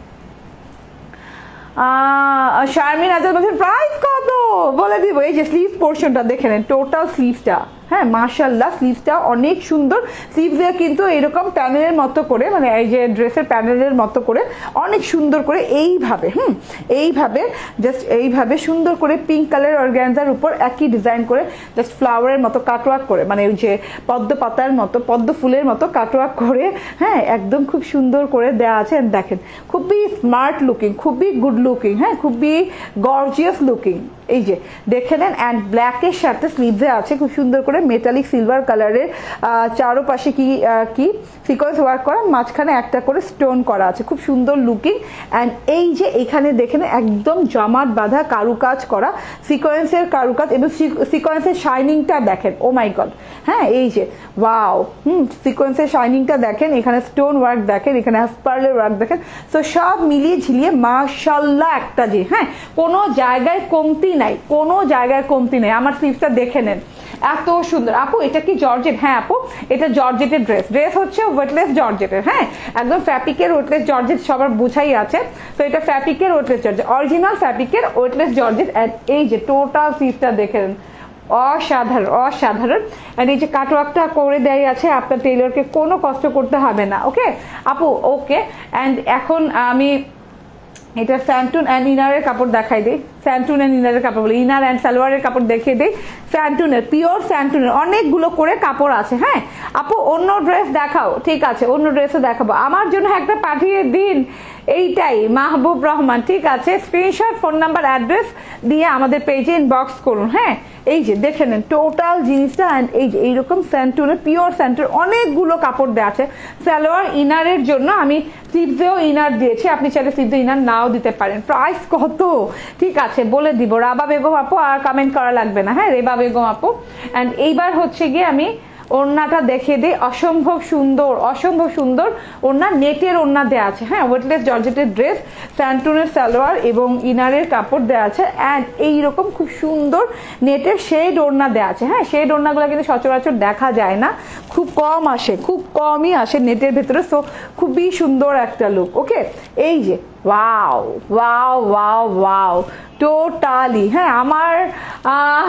শারমিন আজাদ বলছেন প্রাইস কত বলে দিব। এই যে স্লিভ পোর্শনটা দেখে নেন, টোটাল স্লিভটা, হ্যাঁ মাশাআল্লাহ স্লিভসটা অনেক সুন্দর। স্লিভসে কিন্তু এরকম প্যানেলের মতো করে, মানে এই যে ড্রেসের প্যানেলের মতো করে অনেক সুন্দর করে এইভাবে, হুম এইভাবে জাস্ট এইভাবে সুন্দর করে পিঙ্ক কালার অর্গানজার উপর একই ডিজাইন করে জাস্ট ফ্লাওয়ারের মতো কাটওয়ার্ক করে, মানে ওই যে পদ্ম পাতার মতো পদ্ম ফুলের মতো কাটওয়ার্ক করে, হ্যাঁ একদম খুব সুন্দর করে দেওয়া আছে। দেখেন খুবই স্মার্ট লুকিং, খুবই গুড লুকিং, হ্যাঁ খুবই গর্জিয়াস লুকিং। এই যে দেখে নেন। অ্যান্ড ব্ল্যাকের সাথে স্লিভসে আছে খুব সুন্দর করে মেটালিক সিলভার কালারের চারোপাশে কি কি সিকোয়েন্স ওয়ার্ক করা, মাঝখানে একটা করে স্টোন করা আছে, খুব সুন্দর লুকিং। অ্যান্ড এই যে এখানে দেখেন একদম জমাট বাঁধা কারুকাজ করা সিকোয়েন্সের কারুকাজ এবং সিকোয়েন্সের শাইনিংটা দেখেন, ও মাই গড, হ্যাঁ এই যে ওয়াও, হুম সিকোয়েন্সের শাইনিংটা দেখেন, এখানে স্টোন ওয়ার্ক দেখেন, এখানে হাসপার্লের ওয়ার্ক দেখেন। তো সব মিলিয়ে ঝিলিয়ে মাশাআল্লাহ একটা যে, হ্যাঁ কোনো জায়গায় কমতি নাই, কোনো জায়গায় কমতি নাই। আমার স্লিভসটা দেখে নেন এত সুন্দর। আপু এটা কি জর্জেট? হ্যাঁ আপু এটা জর্জেটের ড্রেস। ড্রেস হচ্ছে ওয়েটলেস জর্জেটের, হ্যাঁ একদম ফ্যাব্রিকের ওয়েটলেস জর্জেট সবার বুঝাই আছে। তো এটা ফ্যাব্রিকের ওয়েটলেস জর্জেট, অরিজিনাল ফ্যাব্রিকের ওয়েটলেস জর্জেট। এই যে টোটাল স্লিভসটা দেখেন অসাধারণ অসাধারণ। আর এই যে কাটওয়ার্কটা করে দেয় আছে, আপনার টেইলরকে কোনো কষ্ট করতে হবে না। ওকে আপু ওকে। অ্যান্ড এখন আমি এটা স্যান্টুন অ্যান্ড ইনারের কাপড় দেখাই দিই। স্যান্টুন অ্যান্ড ইনারের কাপড় বলে ইনার অ্যান্ড সালোয়ারের কাপড় দেখিয়ে দিই। স্যান্টুনের পিওর স্যান্টুনের অনেকগুলো করে কাপড় আছে, হ্যাঁ আপু অন্য ড্রেস দেখাও। ঠিক আছে অন্য ড্রেসও দেখাবো, আমার জন্য একটা পাঠিয়ে দিন। এইটাই মাহবুব রহমান, ঠিক আছে স্ক্রিনশট ফোন নাম্বার অ্যাড্রেস দিয়ে আমাদের পেজে ইনবক্স করুন। হ্যাঁ এই যে দেখে নেন টোটাল জিনিসটা। অ্যান্ড এই যে এইরকম স্যান্টুনের পিওর স্যান্টুন অনেকগুলো কাপড় দেওয়া আছে। সালোয়ার ইনারের জন্য আমি স্লিভসেও ইনার দিয়েছি, আপনি চাইলে স্লিভসে ইনার নাও দিতে পারেন। প্রাইস কত ঠিক আছে বলে দিব। রাবা বেগম আপু আর কমেন্ট করা লাগবে না, হ্যাঁ রেবা বেগম আপু। অ্যান্ড এইবার হচ্ছে গিয়ে আমি ওড়নাটা দেখিয়ে দিই। অসম্ভব সুন্দর অসম্ভব সুন্দর ওড়না, নেটের ওড়না দেওয়া আছে, হ্যাঁ ওয়েটলেস জর্জেটের ড্রেস, স্যান্টুনের সালোয়ার এবং ইনারের কাপড় দেওয়া আছে। অ্যান্ড এইরকম খুব সুন্দর নেটের শেড ওড়না দেওয়া আছে, হ্যাঁ শেড ওড়নাগুলো কিন্তু সচরাচর দেখা যায় না, খুব কম আসে, খুব কমই আসে নেটের ভেতরে। সো খুবই সুন্দর একটা লুক। ওকে এই যে wow wow wow wow totally, হ্যাঁ আমার আহ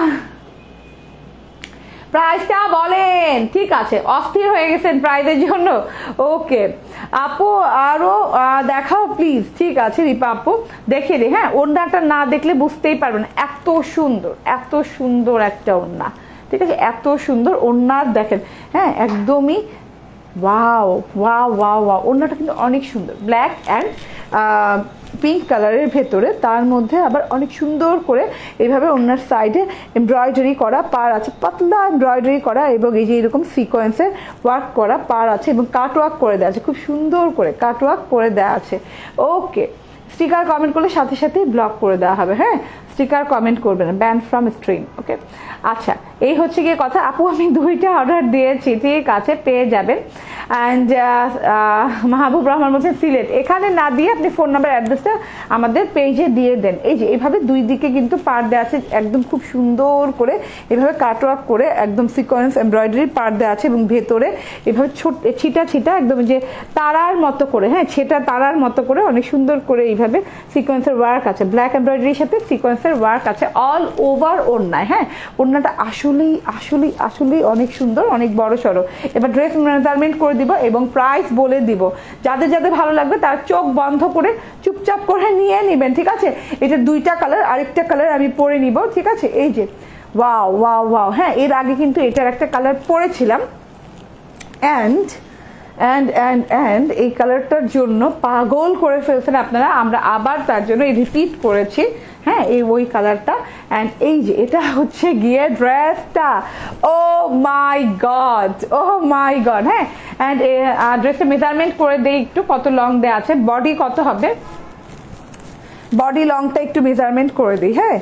প্রাইসটা বলেন। ঠিক আছে অস্থির হয়ে গেছেন প্রাইসের জন্য। ওকে আপু আরো দেখাও প্লিজ। ঠিক আছে রিপা আপু দেখে দিই। হ্যাঁ ওড়নাটা না দেখলে বুঝতেই পারবেন এত সুন্দর এত সুন্দর একটা ওড়না। ঠিক আছে এত সুন্দর ওড়নার দেখেন, হ্যাঁ একদমই ওয়াও ওয়াও ওয়াও ওয়াও। ওড়নাটা কিন্তু অনেক সুন্দর, ব্ল্যাক অ্যান্ড পিঙ্ক কালারের ভেতরে, তার মধ্যে আবার অনেক সুন্দর করে এইভাবে ওনার সাইডে এমব্রয়ডারি করা পার আছে, পাতলা এমব্রয়ডারি করা এবং এই যে এরকম সিকোয়েন্সের ওয়ার্ক করা পার আছে এবং কাট ওয়ার্ক করে দেওয়া আছে, খুব সুন্দর করে কাট ওয়ার্ক করে দেওয়া আছে। ওকে স্টিকার কমেন্ট করলে সাথে সাথেই ব্লক করে দেওয়া হবে, হ্যাঁ স্টিকার কমেন্ট করবে না, ব্যান ফ্রম স্ট্রিম। ওকে আচ্ছা এই হচ্ছে গিয়ে কথা। আপু আমি দুইটা অর্ডার দিয়েছি, ঠিক আছে পেয়ে যাবেন। অ্যান্ড মাহবুব রহমান বলছেন সিলেট, এখানে না দিয়ে আপনি ফোন নাম্বার অ্যাড্রেসটা আমাদের পেজে দিয়ে দেন। এই যে এইভাবে দুই দিকে কিন্তু পার দেওয়া আছে, একদম খুব সুন্দর করে এভাবে কাটওয়ার্ক করে একদম সিকোয়েন্স এমব্রয়ডারি পার দেওয়া আছে এবং ভেতরে এভাবে ছোট ছিটা ছিটা একদম যে তারার মতো করে, হ্যাঁ ছেটা তারার মতো করে অনেক সুন্দর করে এইভাবে সিকোয়েন্সের ওয়ার্ক আছে, ব্ল্যাক এমব্রয়ডারির সাথে সিকোয়েন্সের ওয়ার্ক আছে অল ওভার ওড়নায়। হ্যাঁ ওড়নাটা আসলেই আসলেই আসলেই অনেক সুন্দর, অনেক বড় সড়ো। এবার ড্রেস মেজারমেন্ট করে দিব এবং প্রাইস বলে দিব। যাদের যাদের ভালো লাগবে তার চোখ বন্ধ করে চুপচাপ করে নিয়ে নেবেন। ঠিক আছে এটা দুইটা কালার, আরেকটা কালার আমি পরে নিব। ঠিক আছে এই যে ওয়াও ওয়াও ওয়াও। হ্যাঁ এর আগে কিন্তু এটার একটা কালার পরেছিলাম। অ্যান্ড অ্যান্ড অ্যান্ড অ্যান্ড এই কালারটার জন্য পাগল করে ফেলছেন আপনারা, আমরা আবার তার জন্য রিপিট করেছি, হ্যাঁ এই ওই কালারটা। অ্যান্ড এই যে এটা হচ্ছে গিয়ে ড্রেসটা, oh my god, oh my god. হ্যাঁ অ্যান্ড ড্রেসটা মেজারমেন্ট করে দেই একটু কত লং দেওয়া আছে, বডি কত হবে, বডি লংটা একটু মেজারমেন্ট করে দিই। হ্যাঁ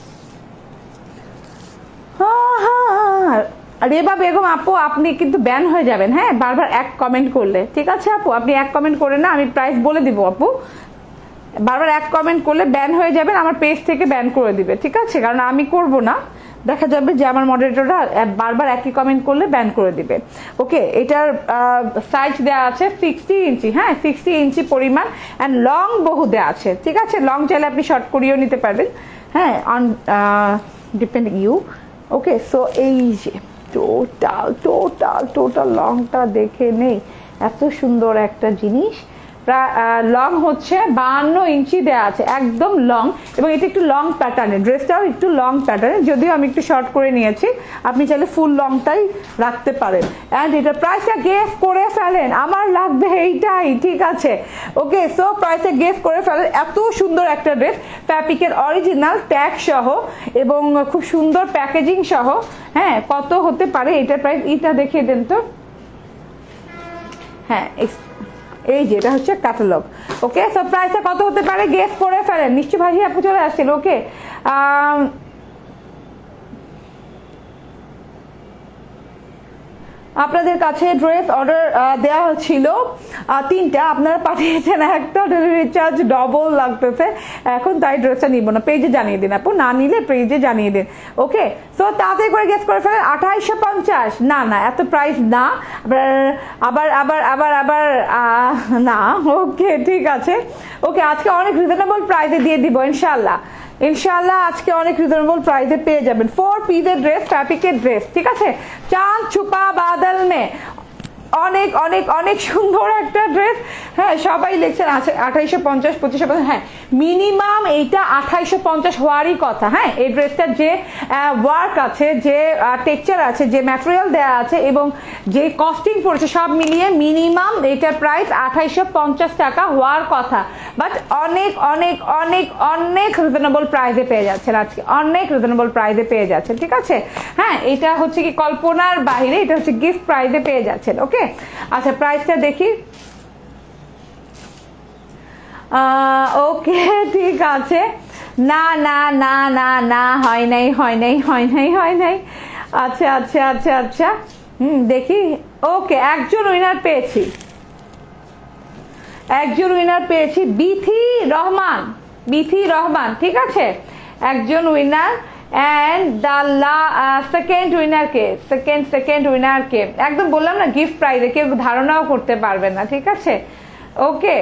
হ্যাঁ রেবা বেগম আপু আপনি কিন্তু ব্যান হয়ে যাবেন, হ্যাঁ বারবার এক কমেন্ট করলে, ঠিক আছে আপু আপনি এক কমেন্ট করে না, আমি প্রাইস বলে দিব আপু, বারবার এক কমেন্ট করলে ব্যান হয়ে যাবেন, আমার পেজ থেকে ব্যান করে দিবে, ঠিক আছে, কারণ আমি করব না, দেখা যাবে যে আমার মডারেটররা বারবার একই কমেন্ট করলে ব্যান করে দিবে। ওকে এটার সাইজ দেওয়া আছে সিক্সটি ইঞ্চি, হ্যাঁ সিক্সটি ইঞ্চি পরিমাণ, অ্যান্ড লং বহু দেওয়া আছে, ঠিক আছে, লং চাইলে আপনি শর্ট করিয়েও নিতে পারবেন, হ্যাঁ on depending you. Okay so এই যে টোটাল টোটাল টোটাল লংটা দেখে নেই, এত সুন্দর একটা জিনিস, লং হচ্ছে বাহান্ন ইঞ্চি দেওয়া আছে, একদম লং, এবং এটা একটু লং প্যাটার্নের, ড্রেসটাও একটু লং প্যাটার্নের, যদিও আমি একটু শর্ট করে নিয়েছি, আপনি চাইলে ফুল লংটাই রাখতে পারেন। অ্যান্ড এটা প্রাইসটা গেস করে ফেলেন, আমার লাগবে এইটাই, ঠিক আছে। ওকে সো প্রাইসটা গেস করে ফেলেন, এত সুন্দর একটা ড্রেস, ফ্যাব্রিকের অরিজিনাল ট্যাগ সহ এবং খুব সুন্দর প্যাকেজিং সহ, হ্যাঁ কত হতে পারে এটার প্রাইস, এটা দেখিয়ে দেন তো। হ্যাঁ এই যে এটা হচ্ছে ক্যাটালগ। ওকে সো প্রাইসটা কত হতে পারে গেস করে ফেলেন, নিশ্চয় ভাই আপু চলে আসছিল। ওকে আপনাদের কাছে ড্রেস অর্ডার দেওয়া ছিল তিনটা, আপনারা পাঠিয়েছেন একটা, ডেলিভারি চার্জ ডবল লাগতেছে এখন, তাই ড্রেসটা নিব না, পেজে জানিয়ে দিন আপু, না নিলে পেজে জানিয়ে দিন। ওকে সো তাড়াতাড়ি করে গেস করে ফেলেন, আঠাইশশো পঞ্চাশ, না না এত প্রাইস না, আবার আবার আবার আবার না। ওকে ঠিক আছে, ওকে আজকে অনেক রিজনেবল প্রাইসে দিয়ে দিব ইনশাল্লাহ, ইনশাল্লাহ আজকে অনেক রিজনেবল প্রাইসে পেয়ে যাবেন। ফোর পিসের ড্রেস, ফ্যাব্রিকের ড্রেস, ঠিক আছে, চাঁদ ছুপা বাদল মে, অনেক অনেক অনেক সুন্দর একটা ড্রেস। হ্যাঁ সবাই লিখছেন আঠাইশো পঞ্চাশ পঁচিশশো পঞ্চাশ, হ্যাঁ মিনিমাম এইটা আঠাইশো পঞ্চাশ হওয়ারই কথা। হ্যাঁ এই ড্রেসটার যে ওয়ার্ক আছে, যে টেক্সচার আছে, যে ম্যাটেরিয়াল দেওয়া আছে এবং যে কস্টিং পড়েছে সব মিলিয়ে মিনিমাম এটার প্রাইস আঠাইশো পঞ্চাশ টাকা হওয়ার কথা, বাট অনেক অনেক অনেক অনেক রিজনেবল প্রাইসে পেয়ে যাচ্ছেন আজকে, অনেক রিজনেবল প্রাইসে পেয়ে যাচ্ছেন, ঠিক আছে। হ্যাঁ এটা হচ্ছে কি কল্পনার বাইরে, এটা হচ্ছে গিফট প্রাইসে পেয়ে যাচ্ছেন। ওকে আচ্ছা প্রাইসটা দেখি, ওকে ঠিক আছে, না না না না না হয় নাই হয় নাই হয় নাই হয় নাই আচ্ছা আচ্ছা আচ্ছা আচ্ছা হুম দেখি। ওকে একজন উইনার পেয়েছি, একজন উইনার পেয়েছি, বিথি রহমান, বিথি রহমান, ঠিক আছে একজন winner. And the second winner কে, সেকেন্ড সেকেন্ড উইনার কে একদম বললাম না গিফট প্রাইজে, কেউ ধারণাও করতে পারবেন না, ঠিক আছে। ওকে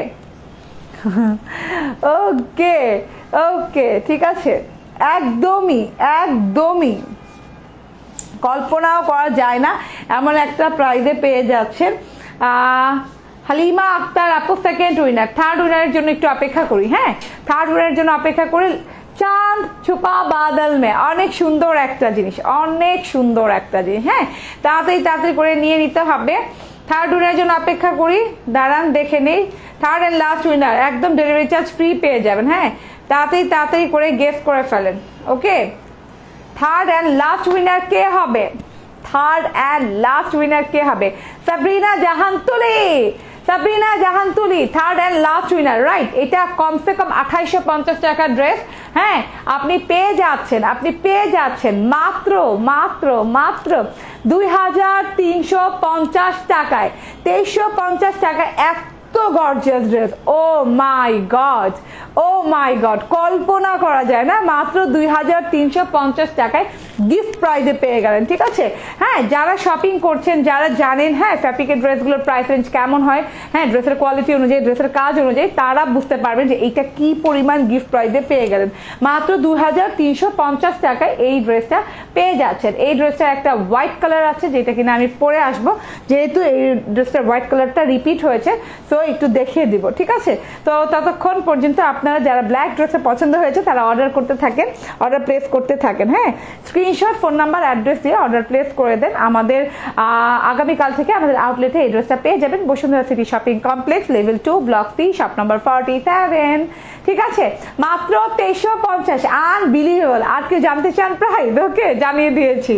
ওকে ওকে ঠিক আছে, একদমই একদমই কল্পনাও করা যায় না এমন একটা প্রাইজে পেয়ে যাচ্ছেন। হালিমা আক্তার আপু সেকেন্ড উইনার, থার্ড উইনারের জন্য একটু অপেক্ষা করি, হ্যাঁ থার্ড উইনারের জন্য অপেক্ষা করি। চাঁদ ছুপা বাদল মে, অনেক সুন্দর একটা জিনিস, অনেক সুন্দর একটা জিনিস, হ্যাঁ তাড়াতাড়ি তাড়াতাড়ি করে নিয়ে নিতে হবে। থার্ড উইনারের জন্য অপেক্ষা করি, দাঁড়ান দেখে নেই, থার্ড অ্যান্ড লাস্ট উইনার একদম ডেলিভারি চার্জ ফ্রি পেয়ে যাবেন। হ্যাঁ তাড়াতাড়ি তাড়াতাড়ি করে গেস করে ফেলেন। Okay third and last winner কে হবে, থার্ড অ্যান্ড লাস্ট উইনার কে হবে, Sabrina Jahan Tuli, Sabrina Jahan Tuli third and last winner, right. এটা কমসে কম আঠাইশো পঞ্চাশ টাকার ড্রেস, হ্যাঁ আপনি পেয়ে যাচ্ছেন, আপনি পেয়ে যাচ্ছেন মাত্র মাত্র মাত্র দুই হাজার তিনশো পঞ্চাশ টাকায়, তেইশশো পঞ্চাশ টাকায় এক gorgeous dress. Oh my god, oh my god, কল্পনা করা যায় না, মাত্র দুই হাজার তিনশো পঞ্চাশ টাকায় গিফট প্রাইজে পেয়ে গেলেন, ঠিক আছে। হ্যাঁ যারা শপিং করছেন, যারা জানেন হ্যাঁ ফ্যাব্রিকের ড্রেসগুলোর প্রাইস রেঞ্জ কেমন হয়, হ্যাঁ ড্রেসের কোয়ালিটি অনুযায়ী, ড্রেসের কাজ অনুযায়ী, তারা বুঝতে পারবেন যে এইটা কি পরিমাণ গিফট প্রাইজে পেয়ে গেলেন। মাত্র দুই হাজার তিনশো পঞ্চাশ টাকায় এই ড্রেসটা পেয়ে যাচ্ছেন। এই ড্রেসটার একটা হোয়াইট কালার আছে যেটা কিনা আমি পরে আসবো, যেহেতু এই ড্রেসটার হোয়াইট কালারটা রিপিট হয়েছে, সো একটু দেখিয়ে দিব, ঠিক আছে। তো ততক্ষণ পর্যন্ত আপনারা যারা ব্ল্যাক ড্রেসে পছন্দ হয়েছে তারা অর্ডার করতে থাকেন, অর্ডার প্লেস করতে থাকেন। হ্যাঁ screen screenshot, phone number, address দিয়ে অর্ডার প্লেস করে দেন। আমাদের আগামীকাল থেকে আমাদের আউটলেটে এই ড্রেসটা পেয়ে যাবেন Bashundhara city shopping complex, level two, block C, shop number forty seven. ঠিক আছে, মাত্র তেইশশো পঞ্চাশ, আনবিলিভেবল। আর কি জানতে চান প্রাইস? ওকে, জানিয়ে দিয়েছি।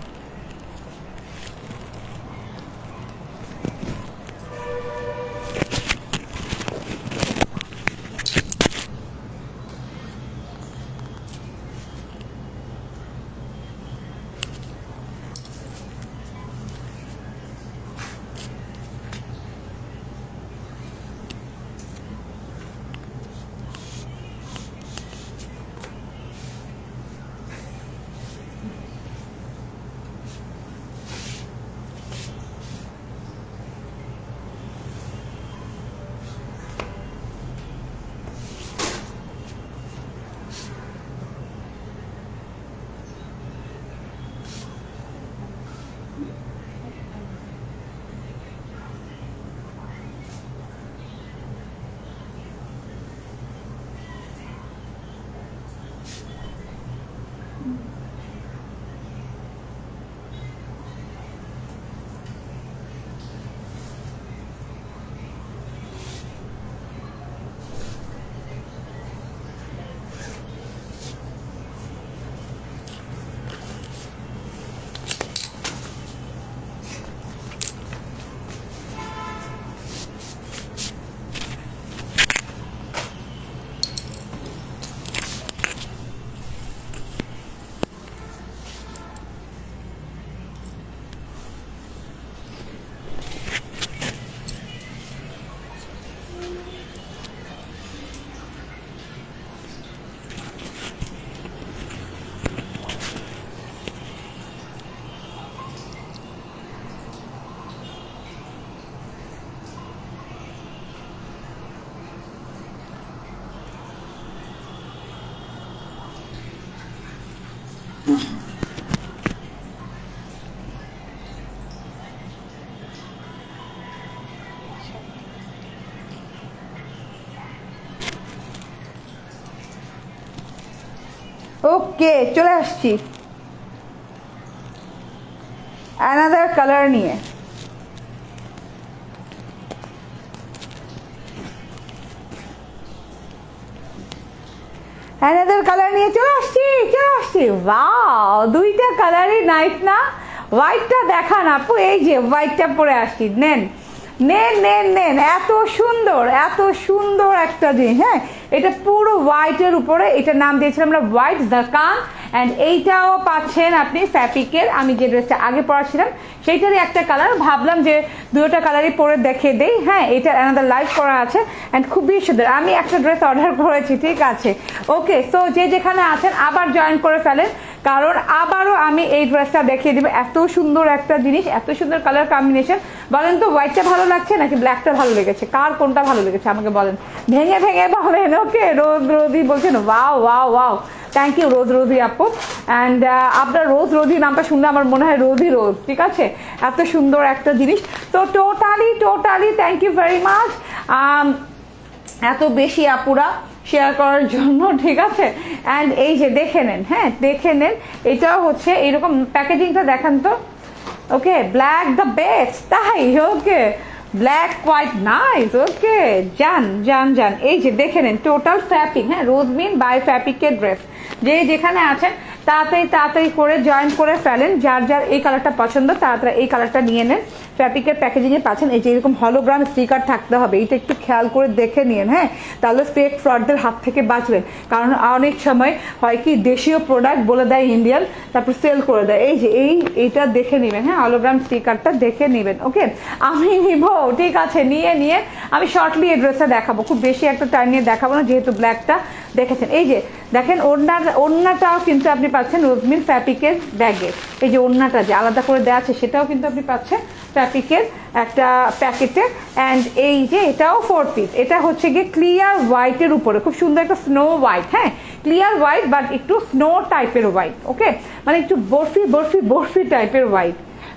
ওকে, চলে আসছি অ্যানাদার কালার নিয়ে। অ্যানাদার কালার নিয়ে চলে আসছি চলে আসছি ওয়াও, দুইটা কালারই নাইস না? হোয়াইটটা দেখান আপু, এই যে হোয়াইটটা পরে আসছি, নেন নেন নেন নেন, এত সুন্দর এত সুন্দর একটা জিনিস। হ্যাঁ, এটা পুরো হোয়াইটের উপরে, এটার নাম দিয়েছিলাম আমরা হোয়াইট জারকান। অ্যান্ড এইটাও পাচ্ছেন আপনি ফ্যাব্রিকের, আমি যে ড্রেসটা আগে পরাছিলাম সেইটারই একটা কালার, ভাবলাম যে দুটো কালারই পরে দেখে দেই। হ্যাঁ, এটা আলাদা লাইভ করা আছে অ্যান্ড খুবই সুন্দর। আমি একটা ড্রেস অর্ডার করেছি, ঠিক আছে? ওকে, সো যে যেখানে আছেন আবার জয়েন করে ফেলেন, কারণ আবারও আমি এই ড্রেসটা দেখিয়ে দিব। এত সুন্দর একটা জিনিস, এত সুন্দর কালার কম্বিনেশন। বলেন তো হোয়াইটটা ভালো লাগছে নাকি ব্ল্যাকটা ভালো লেগেছে? কার কোনটা ভালো লেগেছে আমাকে বলেন, ভেঙে ভেঙে বলেন। ওকে, রোজ রোজি বলছেন wow wow wow, thank you Rose Rosy আপু। অ্যান্ড আপনার রোজ রোজি নামটা শুনলে আমার মনে হয় রোজই রোজ, ঠিক আছে? এত সুন্দর একটা জিনিস। তো totally totally thank you very much এত বেশি আপুরা শেয়ার করার জন্য, ঠিক আছে? অ্যান্ড এই যে দেখে নেন, হ্যাঁ দেখে নেন, এটাও হচ্ছে এইরকম প্যাকেজিংটা দেখান তো। ওকে, ব্ল্যাক দ্য বেস্ট, তাই? Okay, black quite nice. Okay, যান যান যান, এই যে দেখে নেন টোটাল ফ্যাব্রিক। হ্যাঁ, রোজমিন বাই ফ্যাব্রিকের ড্রেস, যে যেখানে আছেন তাড়াতাড়ি তাড়াতাড়ি করে জয়েন করে ফেলেন। যার যার এই কালারটা পছন্দ তাড়াতাড়ি এই কালারটা নিয়ে নেন। ফ্যাব্রিকের প্যাকেজিংয়ে পাচ্ছেন এই যে এরকম হলোগ্রাম স্টিকার থাকতে হবে, এটা একটু খেয়াল করে দেখে নিন। হ্যাঁ, তাহলে ফেক ফ্রডদের হাত থেকে বাঁচবেন, কারণ অনেক সময় হয় কি দেশীয় প্রোডাক্ট বলে দেয় ইন্ডিয়ান, তারপর সেল করে দেয়। এই যে এই এইটা দেখে নেবেন, হ্যাঁ হলোগ্রাম স্টিকারটা দেখে নেবেন। ওকে, আমি নিব, ঠিক আছে? নিয়ে নিয়ে আমি শর্টলি এই ড্রেসটা দেখাবো, খুব বেশি একটা টাইম নিয়ে দেখাবো না, যেহেতু ব্ল্যাকটা দেখেছেন। এই যে দেখেন ওড়নার ওড়নাটাও কিন্তু আপনি পাচ্ছেন রোজমিন ফ্যাব্রিকের ব্যাগে। এই যে ওড়নাটা যে আলাদা করে দেওয়া আছে সেটাও কিন্তু আপনি পাচ্ছেন ফ্যাব্রিকের একটা প্যাকেটে। অ্যান্ড এই যে এটাও ফোর পিস, এটা হচ্ছে গিয়ে ক্লিয়ার হোয়াইটের উপরে, খুব সুন্দর একটা স্নো হোয়াইট। হ্যাঁ, ক্লিয়ার হোয়াইট বাট একটু স্নো টাইপের হোয়াইট। ওকে, মানে একটু বরফি বরফি বরফি টাইপের হোয়াইট।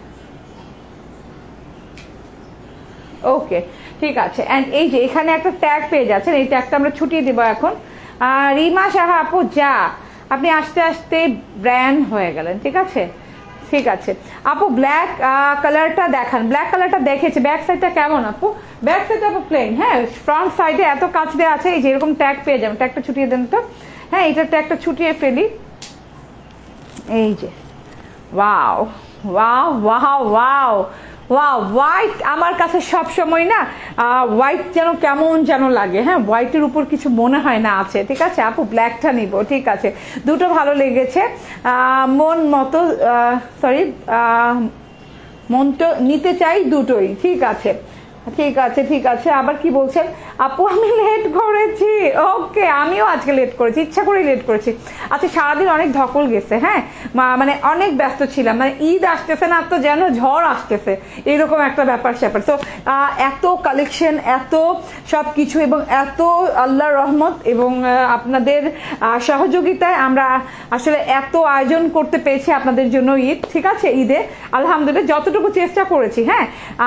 ওকে, ঠিক আছে। অ্যান্ড এই যে এখানে একটা ট্যাগ পেয়ে যাচ্ছেন, এই ট্যাগটা আমরা ছুটিয়ে দেবো এখন। রিমা সাহা আপু, যা আপনি আস্তে আস্তে ব্র্যান্ড হয়ে গেলেন, ঠিক আছে ঠিক আছে আপু। ব্ল্যাক কালারটা দেখান, ব্ল্যাক কালারটা দেখেছি, ব্যাক সাইডটা কেমন আপু? ব্যাক সাইডটা আপু প্লেন, হ্যাঁ ফ্রন্ট সাইডে এত কাজ দেওয়া আছে, এই যে এরকম ট্যাগ পেয়ে যাবেন, ট্যাগটা ছুটিয়ে দেন তো, হ্যাঁ এটা ট্যাগটা ছুটিয়ে ফেলি, এই যে wow wow wow wow wow. White আমার কাছে সব সময় না হোয়াইট যেন কেমন যেন লাগে, হ্যাঁ হোয়াইটের উপর কিছু মনে হয় না আছে, ঠিক আছে আপু ব্ল্যাকটা নিব, ঠিক আছে দুটো ভালো লেগেছে, মন মতো সরি মন তো নিতে চাই দুটোই, ঠিক আছে ঠিক আছে ঠিক আছে। আবার কি বলছেন আপু আমি লেট করেছি, ওকে আমিও আজকে লেট করেছি, ইচ্ছা করে লেট করেছি। আচ্ছা সারাদিন অনেক ধকল গেছে, হ্যাঁ মানে অনেক ব্যস্ত ছিলাম, মানে ঈদ আসতেছে না তো যেন ঝড় আসতেছে এরকম একটা ব্যাপার স্যাপার। তো এত কালেকশন, এত সব কিছু এবং এত আল্লাহর রহমত এবং আপনাদের সহযোগিতায় আমরা আসলে এত আয়োজন করতে পেরেছি আপনাদের জন্য ঈদ, ঠিক আছে ঈদে আলহামদুলিল্লাহ যতটুকু চেষ্টা করেছি, হ্যাঁ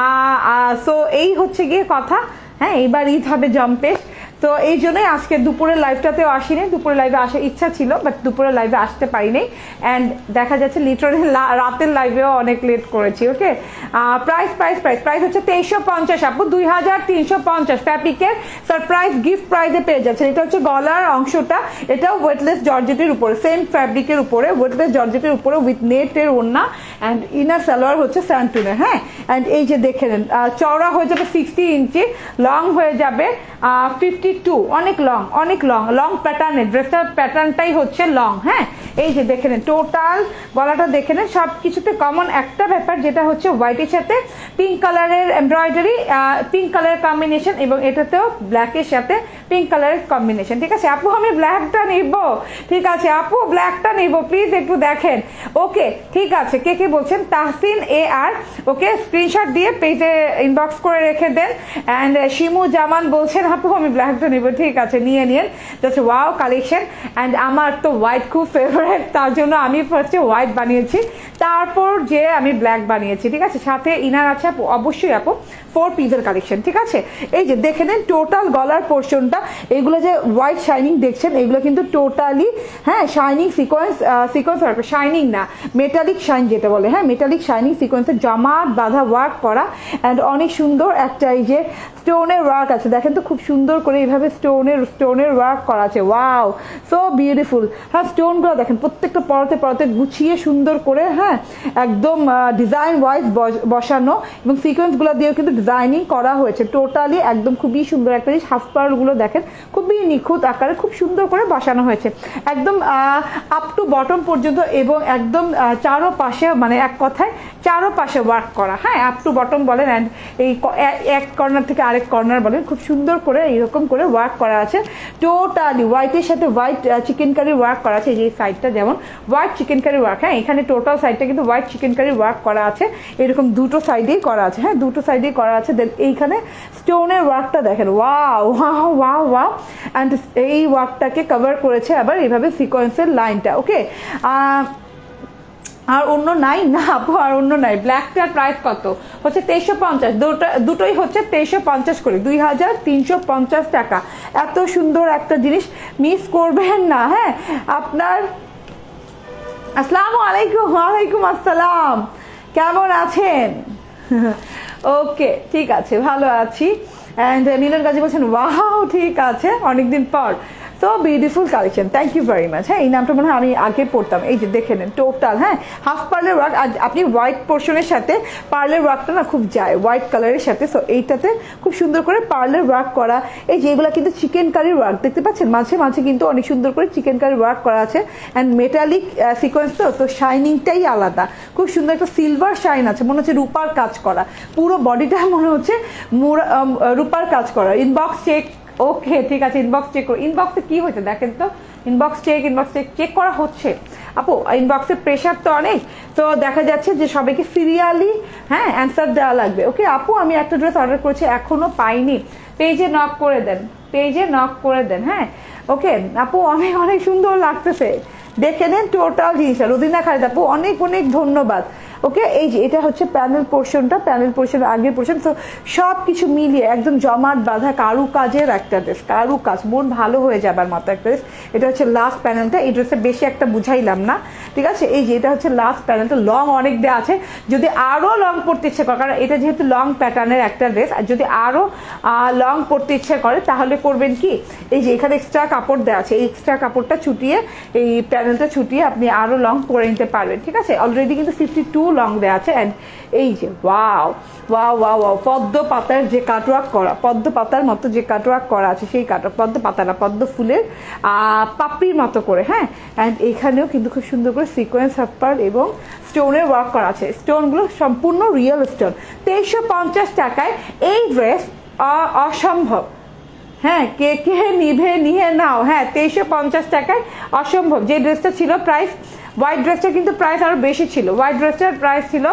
সো এই হচ্ছে গিয়ে কথা, হ্যাঁ এইবার ঈদ হবে জম্পেশ। তো এই জন্যই আজকে দুপুরের লাইভটাতেও আসিনি, দুপুরের লাইভে আসার ইচ্ছা ছিল বাট দুপুরের লাইভে আসতে পারিনি, অ্যান্ড দেখা যাচ্ছে লিটারালি রাতের লাইভেও অনেক লেট করেছি। Okay price price price price হচ্ছে তেইশশো পঞ্চাশ আপু, দুই হাজার তিনশো পঞ্চাশ ফ্যাব্রিকের সারপ্রাইজ গিফট প্রাইজে পেয়ে যাচ্ছেন। এটা হচ্ছে গলার অংশটা, এটাও ওয়েটলেস জর্জেটের উপরে, সেম ফ্যাব্রিকের উপরে ওয়েটলেস জর্জেটের উপরে উইথ নেটের ওড়না, অ্যান্ড ইনার সালোয়ার হচ্ছে স্যান্টুনের, হ্যাঁ অ্যান্ড এই যে দেখে নেন চওড়া হয়ে যাবে সিক্সটি ইঞ্চি, লং হয়ে যাবে ফিফটি টু, অনেক লং অনেক লং লং প্যাটার্নের ড্রেসটার প্যাটার্নটাই হচ্ছে লং, হ্যাঁ এই যে দেখে নেন টোটাল গলাটা দেখে নেন। সব কিছুতে কমন একটা ব্যাপার যেটা হচ্ছে হোয়াইটের সাথে পিঙ্ক কালারের এমব্রয়ডারি, পিঙ্ক কালারের কম্বিনেশন এবং এটাতেও ব্ল্যাকের সাথে পিঙ্ক কালারের কম্বিনেশন, ঠিক আছে আপু আমি ব্ল্যাকটা নিব, ঠিক আছে আপু ব্ল্যাকটা নিব প্লিজ একটু দেখেন। ওকে ঠিক আছে, কে কে বলছেন? তাহসিন এ আর, ওকে স্ক্রিনশট দিয়ে পেজে ইনবক্স করে রেখে দেন। অ্যান্ড শিমু জামান বলছেন আপু আমি ব্ল্যাকটা নিব, ঠিক আছে নিয়ে নিন, জাস্ট ওয়াও কালেকশন। অ্যান্ড আমার তো হোয়াইট খুব ফেভারিট, তার জন্য আমি ফার্স্টে হোয়াইট বানিয়েছি, তারপর যে আমি ব্ল্যাক বানিয়েছি, ঠিক আছে সাথে ইনার আছে আপু, অবশ্যই আপু ফোর পিসের কালেকশন, ঠিক আছে এই যে দেখে নেন টোটাল গলার পোর্শনটা, এগুলো যে হোয়াইট শাইনিং দেখছেন এগুলো কিন্তু টোটালি হ্যাঁ শাইনিং সিকোয়েন্স সিকোয়েন্স শাইনিং না মেটালিক শাইন যেটা বলে, হ্যাঁ মেটালিক শাইনিং সিকোয়েন্সের জমাট বাঁধা ওয়ার্ক করা, অ্যান্ড অনেক সুন্দর একটা এই যে স্টোনের ওয়ার্ক আছে, দেখেন তো খুব সুন্দর করে এইভাবে স্টোনের স্টোনের ওয়ার্ক করা আছে, ওয়াও সো বিউটিফুল। হ্যাঁ স্টোনগুলো দেখেন প্রত্যেকটা পরতে পরতে গুছিয়ে সুন্দর করে, হ্যাঁ একদম ডিজাইন ওয়াইজ বসানো এবং সিকোয়েন্সগুলো দিয়েও কিন্তু ডিজাইনিং করা হয়েছে, টোটালি একদম খুবই সুন্দর একটা জিনিস। হাফ পার্লগুলো দেখেন খুবই নিখুঁত আকারে খুব সুন্দর করে বসানো হয়েছে, একদম আপ টু বটম পর্যন্ত এবং একদম চারো পাশে মানে এক কথায় চারো পাশে ওয়ার্ক করা, হ্যাঁ আপ টু বটম বলেন অ্যান্ড এই এক কর্নার থেকে আরেক কর্নার বলেন, খুব সুন্দর করে এইরকম করে ওয়ার্ক করা আছে, টোটালি হোয়াইটের সাথে হোয়াইট চিকেন কারি ওয়ার্ক করা আছে, এই সাইডটা যেমন হোয়াইট চিকেন কারি ওয়ার্ক, হ্যাঁ এখানে টোটাল সাইডটা কিন্তু হোয়াইট চিকেন কারি ওয়ার্ক করা আছে, এরকম দুটো সাইডেই করা আছে, হ্যাঁ দুটো সাইডেই করা আছে। দেন এইখানে স্টোনের ওয়ার্কটা দেখেন, wow wow wow wow, and এই ওয়ার্কটাকে কভার করেছে আবার এইভাবে সিকোয়েন্সের লাইনটা। ওকে আর অন্য নাই না আপু, আর অন্য নাই। ব্ল্যাকটার প্রাইস কত হচ্ছে? তেইশশো পঞ্চাশ, দুটো দুটোই হচ্ছে তেইশশো পঞ্চাশ করে, দুই হাজার তিনশো পঞ্চাশ টাকা। এত সুন্দর একটা জিনিস মিস করবেন না, হ্যাঁ আপনার আসসালামু আলাইকুম। ওয়ালাইকুম আসসালাম, কেমন আছেন? ওকে ঠিক আছে ভালো আছি। অ্যান্ড মিলন গাজী বলছেন ওয়াও ঠিক আছে অনেকদিন পর, তো beautiful collection, thank you very much. হ্যাঁ এই নামটা মনে হয় আমি আগে পড়তাম, এই যে দেখে নেন টোটাল, হ্যাঁ হাফ পার্লের ওয়ার্ক, আপনি হোয়াইট পোর্শনের সাথে পার্লের ওয়ার্কটা না খুব যায় হোয়াইট কালারের সাথে, সো এইটাতে খুব সুন্দর করে পার্লের ওয়ার্ক করা, এই যে এগুলো কিন্তু চিকেন কারির ওয়ার্ক দেখতে পাচ্ছেন, মাঝে মাঝে কিন্তু অনেক সুন্দর করে চিকেন কারির ওয়ার্ক করা আছে, অ্যান্ড মেটালিক সিকোয়েন্স তো তো শাইনিংটাই আলাদা, খুব সুন্দর একটা সিলভার শাইন আছে, মনে হচ্ছে রূপার কাজ করা, পুরো বডিটা মনে হচ্ছে রূপার কাজ করা। ইনবক্স চেক, ওকে ঠিক আছে ইনবক্স চেক করো, ইনবক্সে কি হয়েছে দেখেন তো, inbox check inbox check check করা হচ্ছে আপু, ইনবক্সের প্রেশার তো অনেক, তো দেখা যাচ্ছে যে সবাইকে সিরিয়ালি হ্যাঁ অ্যান্সার দেওয়া লাগবে। ওকে আপু আমি একটা ড্রেস অর্ডার করেছি এখনো পাইনি, পেজে নক করে দেন, পেজে নক করে দেন, হ্যাঁ ওকে আপু অনেক অনেক সুন্দর লাগতেছে, দেখে নেন টোটাল জিনিসটা। রোদিনা খালেদ আপু অনেক অনেক ধন্যবাদ ওকে এই যে এটা হচ্ছে প্যানেল পোর্শনটা, প্যানেল পোর্শন আগের পোর্শন, তো সব কিছু মিলিয়ে একদম জমাট বাঁধা কারু কাজের একটা ড্রেস, কারু কাজ, মন ভালো হয়ে যাবার মতো একটা ড্রেস। এটা হচ্ছে লাস্ট প্যানেলটা, এই ড্রেসটা বেশি একটা বুঝাইলাম না, ঠিক আছে। এই যে এটা হচ্ছে লাস্ট প্যানেলটা, লং অনেক দেওয়া আছে, যদি আরও লং পড়তে ইচ্ছে করে, কারণ এটা যেহেতু লং প্যাটার্নের একটা ড্রেস, আর যদি আরও লং পড়তে ইচ্ছে করে তাহলে করবেন কি, এই যে এখানে এক্সট্রা কাপড় দেওয়া আছে, এই এক্সট্রা কাপড়টা ছুটিয়ে এই প্যানেলটা ছুটিয়ে আপনি আরও লং করে নিতে পারবেন, ঠিক আছে। অলরেডি কিন্তু ফিফটি টু লং দেওয়া আছে। অ্যান্ড এই যে ওয়াও ওয়াও ওয়াও ওয়াও পদ্ম পাতার যে কাটওয়ার্ক করা, পদ্ম পাতার মতো যে কাটওয়ার্ক করা আছে, সেই কাট পদ্ম পাতাটা পদ্ম ফুলের পাপড়ির মতো করে, হ্যাঁ। অ্যান্ড এখানেও কিন্তু খুব সুন্দর করে সিকোয়েন্স হাফপার এবং স্টোনের ওয়ার্ক করা আছে, স্টোনগুলো সম্পূর্ণ রিয়েল স্টোন। তেইশশো পঞ্চাশ টাকায় এই ড্রেস অসম্ভব, হ্যাঁ, কে কে নিভে নিয়ে নাও, হ্যাঁ, তেইশশো পঞ্চাশ টাকায় অসম্ভব। যে ড্রেসটা ছিল প্রাইস, হোয়াইট ড্রেসটা কিন্তু প্রাইস আরো বেশি ছিল, হোয়াইট ড্রেসটার প্রাইস ছিল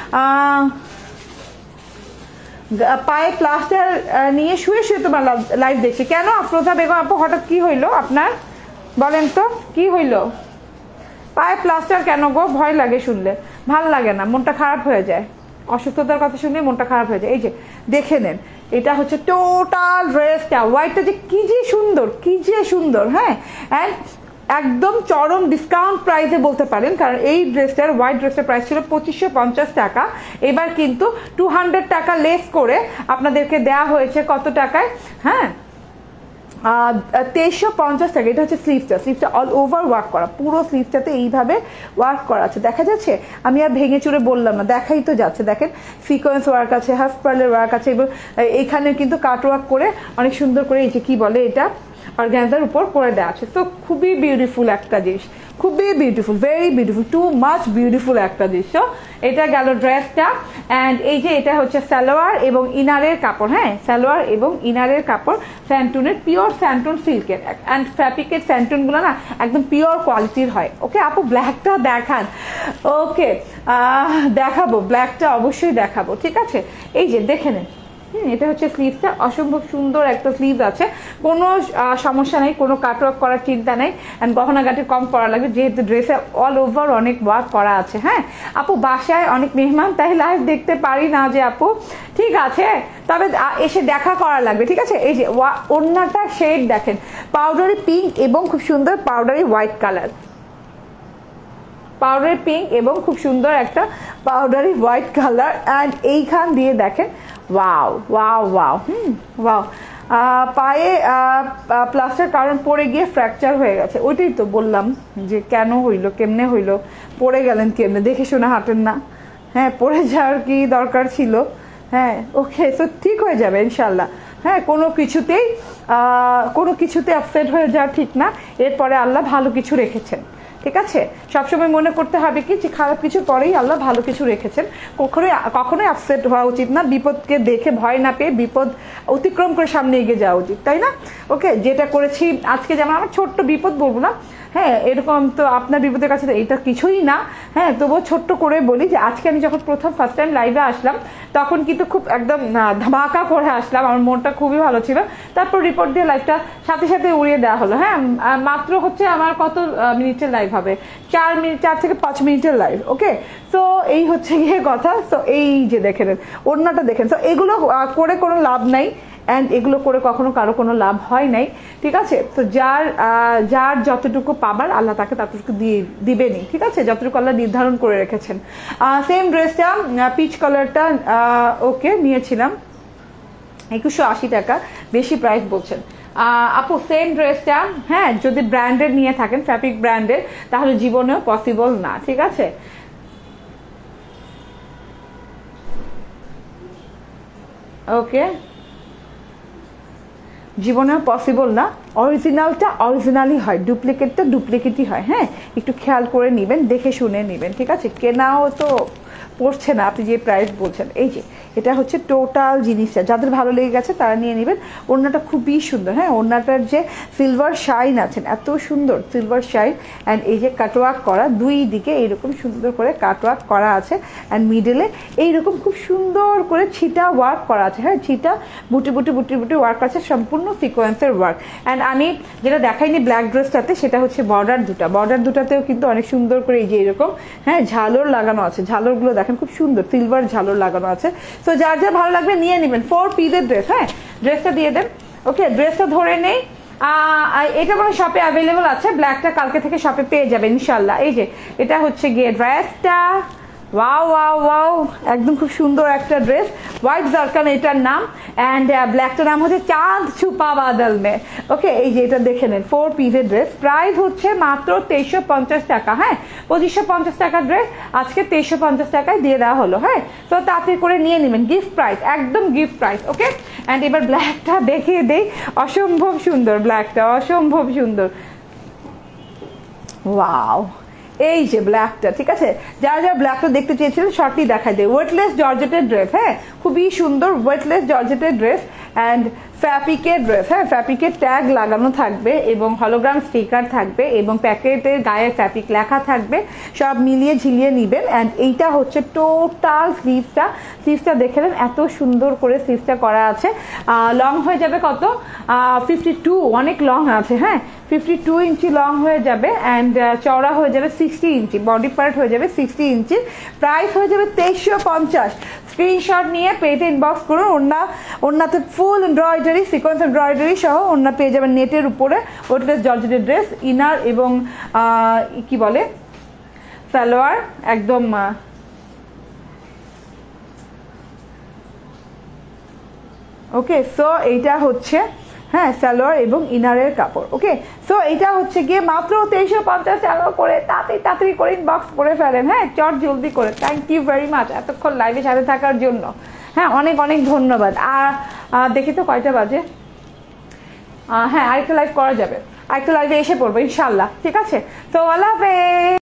পায়ে প্লাস্টার নিয়ে শুয়ে শুয়ে তোমার লাইভ দেখছি। কেন আফরোজা বেগম আপু হঠাৎ কি হইলো আপনার, বলেন তো কি হইলো? পায়ে প্লাস্টার কেন গো? ভয় লাগে শুনলে, ভাল লাগে না, মনটা খারাপ হয়ে যায়, অসুস্থতার কথা শুনলে মনটা খারাপ হয়ে যায়। এই যে দেখে নেন, এটা হচ্ছে টোটাল ড্রেসটা, হোয়াইটটা যে কি যে সুন্দর, কি যে সুন্দর, হ্যাঁ। অ্যান্ড একদম চরম ডিসকাউন্ট প্রাইসে বলতে পারেন, কারণ এই ড্রেসটার হোয়াইট ড্রেসটার প্রাইস ছিল পঁচিশশো পঞ্চাশ টাকা, এবার কিন্তু টু হান্ড্রেড টাকা লেস করে আপনাদেরকে দেওয়া হয়েছে কত টাকায়, হ্যাঁ, তেইশশো পঞ্চাশ টাকা। এটা হচ্ছে স্লিভসটা, স্লিভসটা অল ওভার ওয়ার্ক করা, পুরো স্লিভসটাতে এইভাবে ওয়ার্ক করা আছে, দেখা যাচ্ছে, আমি আর ভেঙে চুরে বললাম না, দেখাই তো যাচ্ছে। দেখেন সিকোয়েন্স ওয়ার্ক আছে, হাফ পার্লের ওয়ার্ক আছে, এবং এখানে কিন্তু কাট ওয়ার্ক করে অনেক সুন্দর করে এই যে কি বলে এটা অর্গানজার উপর করে দেওয়া আছে। তো খুবই বিউটিফুল একটা জিনিস, খুবই beautiful, very beautiful, too much beautiful একটা জিনিস। তো এটা গেল ড্রেসটা। অ্যান্ড এই যে এটা হচ্ছে সালোয়ার এবং ইনারের কাপড়, হ্যাঁ, সালোয়ার এবং ইনারের কাপড় স্যান্টুনের, পিওর স্যান্টুন সিল্কের, অ্যান্ড ফ্যাব্রিকের স্যান্টুনগুলো না একদম পিওর কোয়ালিটির হয়। ওকে আপু ব্ল্যাকটা দেখান, ওকে দেখাবো, ব্ল্যাকটা অবশ্যই দেখাবো, ঠিক আছে। এই যে দেখে নেন, হুম, এটা হচ্ছে স্লিভসটা, অসম্ভব সুন্দর একটা স্লিভ আছে, কোনো সমস্যা নেই, কোনো কাটওয়ার্ক করার চিন্তা নেই, অ্যান্ড গহনাগাটি কম করা লাগবে, যেহেতু ড্রেসে অল ওভার অনেক ওয়ার্ক করা আছে। হ্যাঁ আপু, বাসায় অনেক মেহমান, তাই লাইভ দেখতে পারি না যে আপু, ঠিক আছে, তবে এসে দেখা করা লাগবে, ঠিক আছে। এই যে ওড়নাটা শেড দেখেন, পাউডারি পিঙ্ক এবং খুব সুন্দর powdery white colour, powdery pink এবং খুব সুন্দর একটা পাউডারি হোয়াইট কালার। অ্যান্ড এইখান দিয়ে দেখেন, wow wow wow, hmm wow, পায়ে প্লাস্টার কারণ পড়ে গিয়ে ফ্র্যাকচার হয়ে গেছে, ওইটাই তো বললাম যে কেন হইলো, কেমনে হইলো, পড়ে গেলেন কেমনে, দেখে শুনে হাঁটেন না, হ্যাঁ, পড়ে যাওয়ার কি দরকার ছিল, হ্যাঁ, ওকে, তো ঠিক হয়ে যাবে ইনশাল্লাহ, হ্যাঁ, কোনো কিছুতেই কোনো কিছুতে আপসেট হয়ে যাওয়া ঠিক না, এরপরে আল্লাহ ভালো কিছু রেখেছেন, ঠিক আছে। সবসময় মনে করতে হবে কি যে খারাপ কিছু পরেই আল্লাহ ভালো কিছু রেখেছেন, কখনোই কখনোই আপসেট হওয়া উচিত না, বিপদকে দেখে ভয় না পেয়ে বিপদ অতিক্রম করে সামনে এগিয়ে যাওয়া উচিত, তাই না? ওকে, যেটা করেছি আজকে, যেমন আমার ছোট্ট বিপদ বলবো না, হ্যাঁ, এরকম তো আপনার বিপদের কাছে এটা কিছুই না, হ্যাঁ, তবুও ছোট্ট করে বলি যে আজকে আমি যখন প্রথম ফার্স্ট টাইম লাইভে আসলাম তখন কিন্তু খুব একদম ধামাকা করে আসলাম, আমার মনটা খুবই ভালো ছিল, তারপর রিপোর্ট দিয়ে লাইভটা সাথে সাথে উড়িয়ে দেওয়া হলো, হ্যাঁ, মাত্র হচ্ছে আমার কত মিনিটের লাইভ হবে, চার মিনিট চার থেকে পাঁচ মিনিটের লাইভ, ওকে। তো এই হচ্ছে গিয়ে কথা। তো এই যে দেখে নেন, ওড়নাটা দেখেন, তো এগুলো করে কোনো লাভ নাই, অ্যান্ড এগুলো করে কখনো কারো কোনো লাভ হয় নাই, ঠিক আছে। তো যার যার যতটুকু পাবার আল্লাহ তাকে ততটুকু দিয়ে দিবেনি, ঠিক আছে, যতটুকু আল্লাহ নির্ধারণ করে রেখেছেন। সেম ড্রেসটা পিচ কালারটা ওকে নিয়েছিলাম একুশশো আশি টাকা, বেশি প্রাইস বলছেন আপু। সেম ড্রেসটা, হ্যাঁ, যদি ব্র্যান্ডের নিয়ে থাকেন, ফ্যাব্রিক ব্র্যান্ডের, তাহলে জীবনেও পসিবল না, ঠিক আছে। ওকে, জীবনেও পসিবল না, অরিজিনালটা অরিজিনালই হয়, ডুপ্লিকেটটা ডুপ্লিকেটই হয়, হ্যাঁ, একটু খেয়াল করে নেবেন, দেখে শুনে নেবেন, ঠিক আছে। কেনাও তো পড়ছে না আপনি যে প্রাইস বলছেন। এই যে এটা হচ্ছে টোটাল জিনিসটা, যাদের ভালো লেগে গেছে তারা নিয়ে নেবেন। ওড়নাটা খুবই সুন্দর, হ্যাঁ, ওড়নাটার যে সিলভার শাইন আছেন, এত সুন্দর সিলভার শাইন, অ্যান্ড এই যে কাটওয়ার্ক করা, দুই দিকে এইরকম সুন্দর করে কাটওয়ার্ক করা আছে, অ্যান্ড মিডলে এইরকম খুব সুন্দর করে ছিটা ওয়ার্ক করা আছে, হ্যাঁ, ছিটা বুটি বুটি বুটি বুটি ওয়ার্ক আছে, সম্পূর্ণ সিকোয়েন্সের ওয়ার্ক। অ্যান্ড অ্যান্ড আমি যেটা দেখাইনি ব্ল্যাক ড্রেসটাতে সেটা হচ্ছে বর্ডার দুটা, বর্ডার দুটাতেও কিন্তু অনেক সুন্দর করে এই যে এরকম হ্যাঁ ঝালর লাগানো আছে, ঝালরগুলো দেখেন খুব সুন্দর সিলভার ঝালর লাগানো আছে। সো যার যা ভালো লাগবে নিয়ে নেবেন। ফোর পিসের ড্রেস, হ্যাঁ ড্রেসটা দিয়ে দেন। ওকে ড্রেসটা ধরে নেই, এটা মানে শপে অ্যাভেলেবল আছে, ব্ল্যাকটা কালকে থেকে শপে পেয়ে যাবেন ইনশাল্লাহ। এই যে এটা হচ্ছে গিয়ে ড্রেসটা, ওয়াও ওয়াও ওয়াও একদম খুব সুন্দর একটা ড্রেস, হোয়াইট জারকান এটার নাম, অ্যান্ড ব্ল্যাকটার নাম হচ্ছে চাঁদ ছুপা বাদল মে। ওকে এই যে এটা দেখে নেন, ফোর পিসের ড্রেস, প্রাইস হচ্ছে মাত্র তেইশশো পঞ্চাশ টাকা। হ্যাঁ পঁচিশশো পঞ্চাশ টাকার ড্রেস আজকে তেইশশো পঞ্চাশ টাকায় দিয়ে দেওয়া হলো। হ্যাঁ তো তাড়াতাড়ি করে নিয়ে নেবেন, গিফট প্রাইস, একদম গিফট প্রাইস। ওকে অ্যান্ড এবার ব্ল্যাকটা দেখিয়ে দেই, অসম্ভব সুন্দর ব্ল্যাকটা, অসম্ভব সুন্দর, ওয়াও এই যে ব্ল্যাকটা, ঠিক আছে যারা যারা ব্ল্যাকটা দেখতে চেয়েছিলেন শর্টলি দেখাই দেয়। ওয়েটলেস জর্জেটের ড্রেস, হ্যাঁ খুবই সুন্দর ওয়েটলেস জর্জেটের ড্রেস অ্যান্ড ফ্যাপিকের ড্রেস, হ্যাঁ ফ্যাপিকের ট্যাগ লাগানো থাকবে এবং হলোগ্রাম স্টিকার থাকবে এবং প্যাকেটের গায়ে ফ্যাপিক লেখা থাকবে, সব মিলিয়ে ঝিলিয়ে নিবেন। অ্যান্ড এইটা হচ্ছে টোটাল স্লিভসটা, স্লিভসটা দেখে নেন এত সুন্দর করে স্লিভসটা করা আছে। লং হয়ে যাবে কত, ফিফটি টু, অনেক লং আছে, হ্যাঁ ফিফটি টু ইঞ্চি লং হয়ে যাবে অ্যান্ড চওড়া হয়ে যাবে সিক্সটি ইঞ্চি, বডি পার্ট হয়ে যাবে সিক্সটি ইঞ্চি, প্রাইস হয়ে যাবে তেইশশো পঞ্চাশ। স্ক্রিনশট নিয়ে পেজে ইনবক্স করুন। ওড়না, ওড়নাতে ফুল এমব্রয়ডারি সিকোয়েন্স এমব্রয়ডারি সহ ওড়না পেয়ে যাবেন নেটের উপরে, ওয়েটলেস জর্জেটের ড্রেস, ইনার এবং কি বলে সালোয়ার একদম ওকে। সো এইটা হচ্ছে হ্যাঁ সালোয়ার এবং ইনারের কাপড়। ওকে সো এটা হচ্ছে গিয়ে মাত্র তেইশশো পঞ্চাশ টাকা করে, তাড়াতাড়ি তাড়াতাড়ি করে ইনবক্স করে ফেলেন, হ্যাঁ চট জলদি করে। থ্যাংক ইউ ভেরি মাচ এতক্ষণ লাইভে সাথে থাকার জন্য, হ্যাঁ অনেক অনেক ধন্যবাদ। আর দেখি তো কয়টা বাজে, হ্যাঁ আরেকটা লাইভ করা যাবে, আরেকটা লাইভে এসে পড়বো ইনশাল্লাহ, ঠিক আছে। তো আল্লাহ হাফেজ।